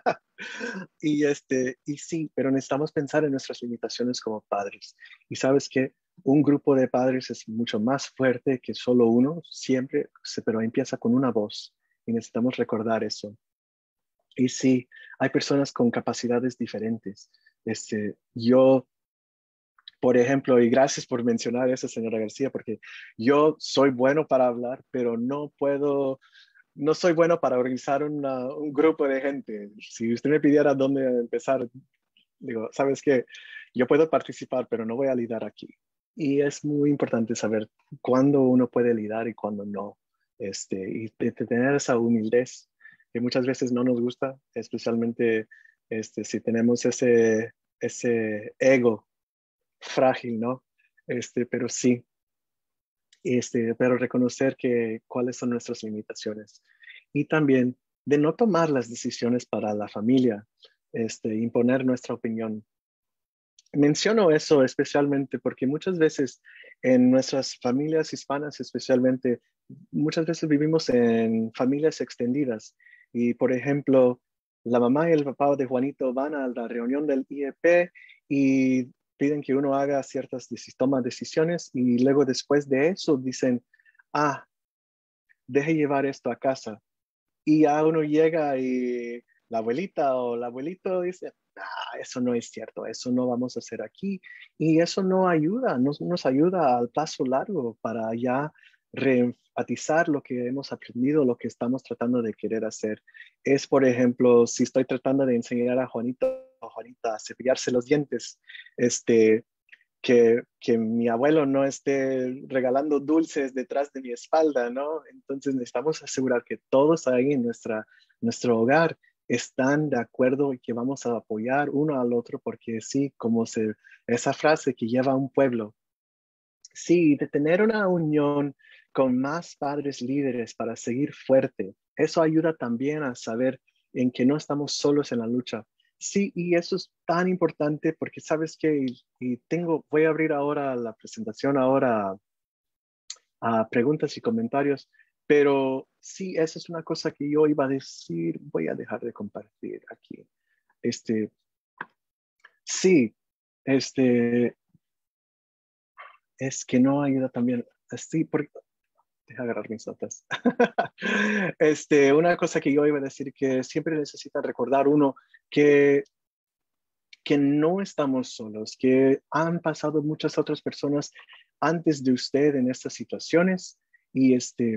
Y sí, pero necesitamos pensar en nuestras limitaciones como padres. Y sabes que un grupo de padres es mucho más fuerte que solo uno, siempre, pero empieza con una voz y necesitamos recordar eso. Y sí, hay personas con capacidades diferentes. Yo, por ejemplo, y gracias por mencionar eso, señora García, porque yo soy bueno para hablar, pero no soy bueno para organizar un grupo de gente. Si usted me pidiera dónde empezar, digo, ¿sabes qué? Yo puedo participar, pero no voy a liderar aquí. Y es muy importante saber cuándo uno puede liderar y cuándo no. Y de tener esa humildad que muchas veces no nos gusta, especialmente si tenemos ese ego frágil, ¿no? Pero sí, pero reconocer cuáles son nuestras limitaciones. Y también de no tomar las decisiones para la familia, imponer nuestra opinión. Menciono eso especialmente porque muchas veces en nuestras familias hispanas, especialmente, muchas veces vivimos en familias extendidas y, por ejemplo, la mamá y el papá de Juanito van a la reunión del IEP y piden que uno haga toma decisiones y luego después de eso dicen, deje llevar esto a casa. Y ya uno llega y la abuelita o el abuelito dice, eso no es cierto, eso no vamos a hacer aquí. Y eso no ayuda, nos ayuda al paso largo para ya reenfatizar lo que hemos aprendido, lo que estamos tratando de querer hacer. Es, por ejemplo, si estoy tratando de enseñar a Juanito o Juanita a cepillarse los dientes, que mi abuelo no esté regalando dulces detrás de mi espalda, ¿no? Entonces necesitamos asegurar que todos ahí en nuestro hogar están de acuerdo y que vamos a apoyar uno al otro, porque sí, esa frase que lleva a un pueblo, sí, de tener una unión con más padres líderes para seguir fuerte, eso ayuda también a saber en que no estamos solos en la lucha. Sí, y eso es tan importante porque sabes que, voy a abrir ahora la presentación ahora a preguntas y comentarios, pero sí, esa es una cosa que yo iba a decir, voy a dejar de compartir aquí. Este, sí, este, es que no ayuda también, sí, porque deja agarrar mis notas. Una cosa que yo iba a decir que siempre necesita recordar uno que, que no estamos solos, que han pasado muchas otras personas antes de usted en estas situaciones y,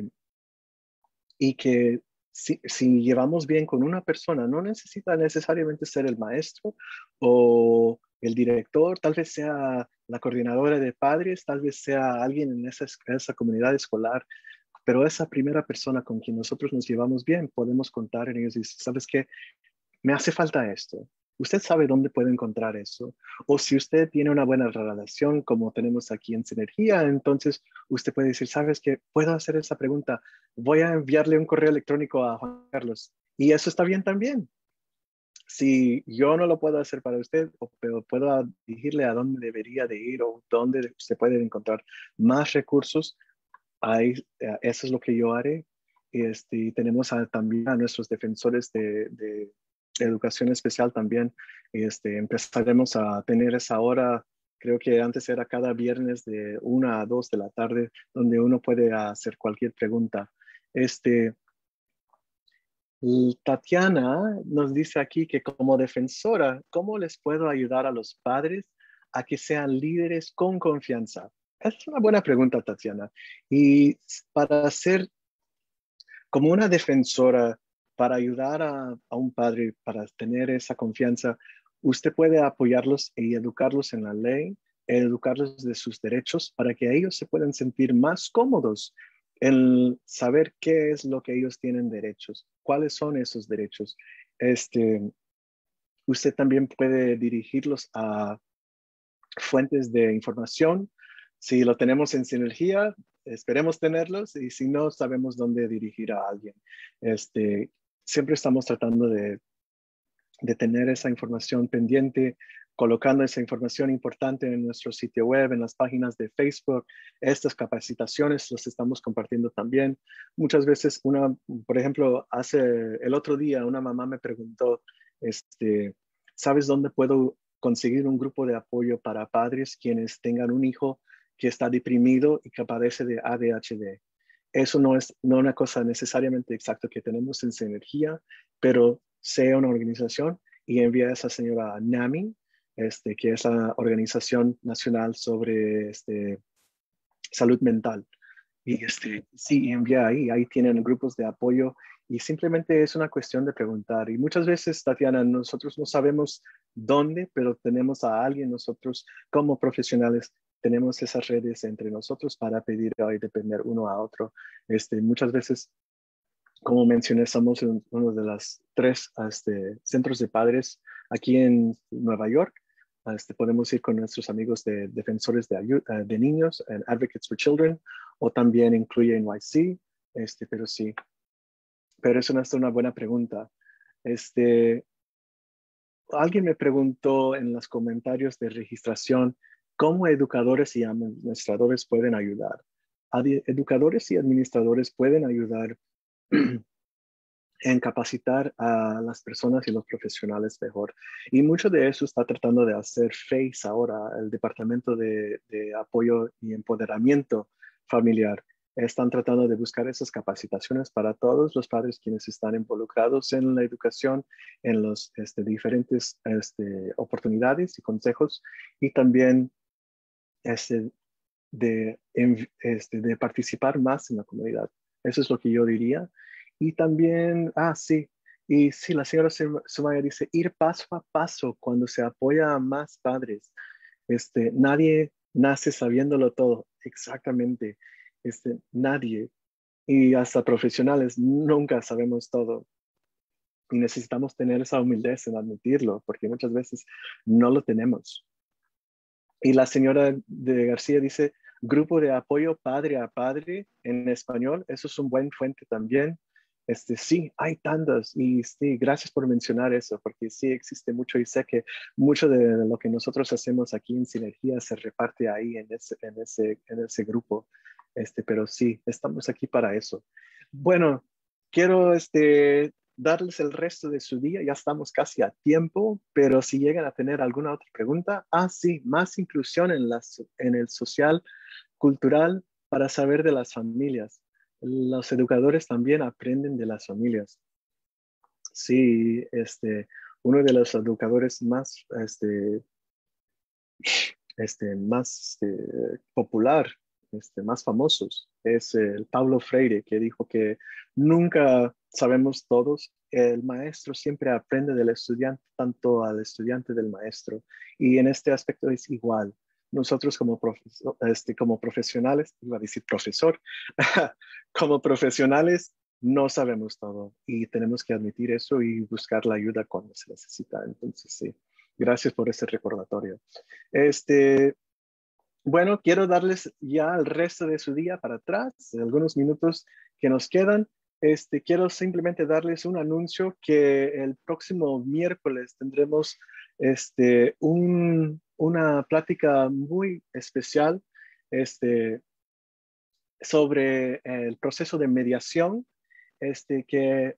y que si llevamos bien con una persona, no necesita necesariamente ser el maestro o el director, tal vez sea la coordinadora de padres, tal vez sea alguien en esa comunidad escolar, pero esa primera persona con quien nosotros nos llevamos bien, podemos contar en ellos y decir, ¿sabes qué? Me hace falta esto. Usted sabe dónde puede encontrar eso. O si usted tiene una buena relación, como tenemos aquí en Sinergia, entonces usted puede decir, ¿sabes qué? Puedo hacer esa pregunta. Voy a enviarle un correo electrónico a Juan Carlos. Y eso está bien también. Si yo no lo puedo hacer para usted, pero puedo dirigirle a dónde debería de ir o dónde se puede encontrar más recursos, ahí, eso es lo que yo haré. Y tenemos también a nuestros defensores de educación especial también. Empezaremos a tener esa hora, creo que antes era cada viernes de 1 a 2 de la tarde, donde uno puede hacer cualquier pregunta. Tatiana nos dice aquí que como defensora, ¿cómo les puedo ayudar a los padres a que sean líderes con confianza? Es una buena pregunta, Tatiana. Y para ser como una defensora, para ayudar a un padre, para tener esa confianza, usted puede apoyarlos y educarlos en la ley, educarlos de sus derechos para que ellos se puedan sentir más cómodos en saber qué es lo que ellos tienen derechos, cuáles son esos derechos. Usted también puede dirigirlos a fuentes de información. Si lo tenemos en sinergia, esperemos tenerlos, y si no, sabemos dónde dirigir a alguien. Siempre estamos tratando de tener esa información pendiente, colocando esa información importante en nuestro sitio web, en las páginas de Facebook. Estas capacitaciones las estamos compartiendo también. Muchas veces, por ejemplo, el otro día una mamá me preguntó, ¿sabes dónde puedo conseguir un grupo de apoyo para padres quienes tengan un hijo que está deprimido y que padece de ADHD? Eso no es una cosa necesariamente exacta que tenemos en Sinergia, pero sea una organización y envía a esa señora NAMI, que es la Organización Nacional sobre Salud Mental. Y sí, envía ahí tienen grupos de apoyo, y simplemente es una cuestión de preguntar. Y muchas veces, Tatiana, nosotros no sabemos dónde, pero tenemos a alguien, nosotros como profesionales tenemos esas redes entre nosotros para pedir y depender uno a otro. Muchas veces, como mencioné, somos uno de los 3 centros de padres aquí en Nueva York. Podemos ir con nuestros amigos de defensores de niños, en Advocates for Children, o también incluye NYC, pero sí. Pero eso no es una buena pregunta. Alguien me preguntó en los comentarios de registración cómo educadores y administradores pueden ayudar. Educadores y administradores pueden ayudar en capacitar a las personas y los profesionales mejor. Y mucho de eso está tratando de hacer FACE ahora, el Departamento de Apoyo y Empoderamiento Familiar. Están tratando de buscar esas capacitaciones para todos los padres quienes están involucrados en la educación, en los diferentes oportunidades y consejos, y también de participar más en la comunidad. Eso es lo que yo diría. Y también, sí, y sí, la señora Sumaya dice, ir paso a paso cuando se apoya a más padres. Nadie nace sabiéndolo todo, exactamente. Nadie, y hasta profesionales, nunca sabemos todo. Y necesitamos tener esa humildad en admitirlo, porque muchas veces no lo tenemos. Y la señora de García dice, grupo de apoyo padre a padre en español, eso es un buen fuente también. Sí, hay tantas, y sí, gracias por mencionar eso, porque sí existe mucho, y sé que mucho de lo que nosotros hacemos aquí en Sinergia se reparte ahí en ese grupo. Pero sí, estamos aquí para eso. Bueno, quiero darles el resto de su día. Ya estamos casi a tiempo, pero si llegan a tener alguna otra pregunta, sí, más inclusión en el social, cultural, para saber de las familias. Los educadores también aprenden de las familias. Sí, uno de los educadores más popular, más famosos, es el Paulo Freire, que dijo que nunca sabemos todos, el maestro siempre aprende del estudiante, tanto al estudiante del maestro. Y en este aspecto es igual. Nosotros como profesionales, iba a decir profesor, como profesionales no sabemos todo, y tenemos que admitir eso y buscar la ayuda cuando se necesita. Entonces, sí, gracias por ese recordatorio. Bueno, quiero darles ya el resto de su día para atrás, algunos minutos que nos quedan. Quiero simplemente darles un anuncio que el próximo miércoles tendremos una plática muy especial sobre el proceso de mediación, que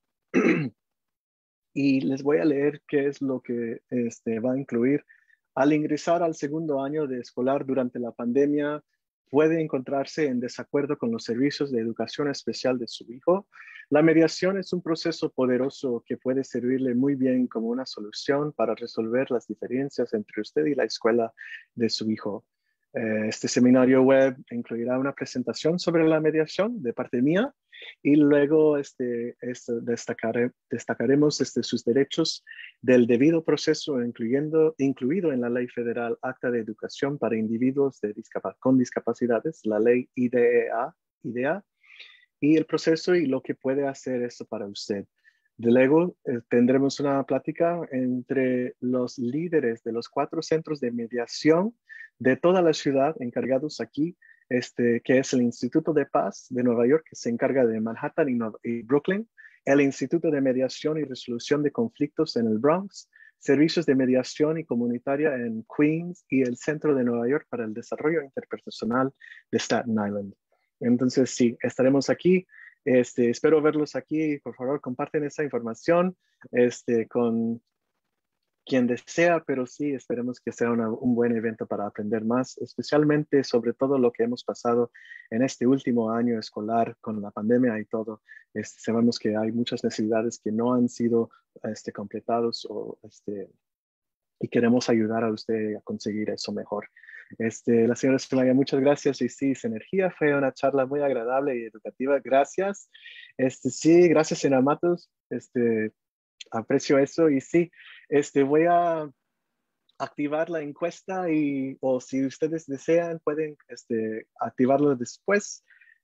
y les voy a leer qué es lo que va a incluir. Al ingresar al segundo año de escolar durante la pandemia, puede encontrarse en desacuerdo con los servicios de educación especial de su hijo. La mediación es un proceso poderoso que puede servirle muy bien como una solución para resolver las diferencias entre usted y la escuela de su hijo. Este seminario web incluirá una presentación sobre la mediación de parte mía, y luego destacaremos sus derechos del debido proceso, incluido en la Ley Federal Acta de Educación para Individuos con Discapacidades, la Ley IDEA, y el proceso y lo que puede hacer esto para usted. De luego tendremos una plática entre los líderes de los 4 centros de mediación de toda la ciudad encargados aquí, que es el Instituto de Paz de Nueva York, que se encarga de Manhattan y Brooklyn, el Instituto de Mediación y Resolución de Conflictos en el Bronx, servicios de mediación y comunitaria en Queens y el Centro de Nueva York para el Desarrollo Interpersonal de Staten Island. Entonces, sí, estaremos aquí. Espero verlos aquí. Por favor, comparten esa información con quien desea, pero sí, esperemos que sea un buen evento para aprender más, especialmente sobre todo lo que hemos pasado en este último año escolar con la pandemia y todo. Sabemos que hay muchas necesidades que no han sido completados y queremos ayudar a usted a conseguir eso mejor. La señora Sumaya, muchas gracias. Y sí, Sinergia fue una charla muy agradable y educativa. Gracias. Sí, gracias, señora Matos. Aprecio eso. Y sí, voy a activar la encuesta o si ustedes desean, pueden activarlo después.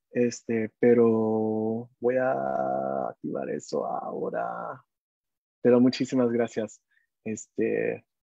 Pero voy a activar eso ahora. Pero muchísimas gracias.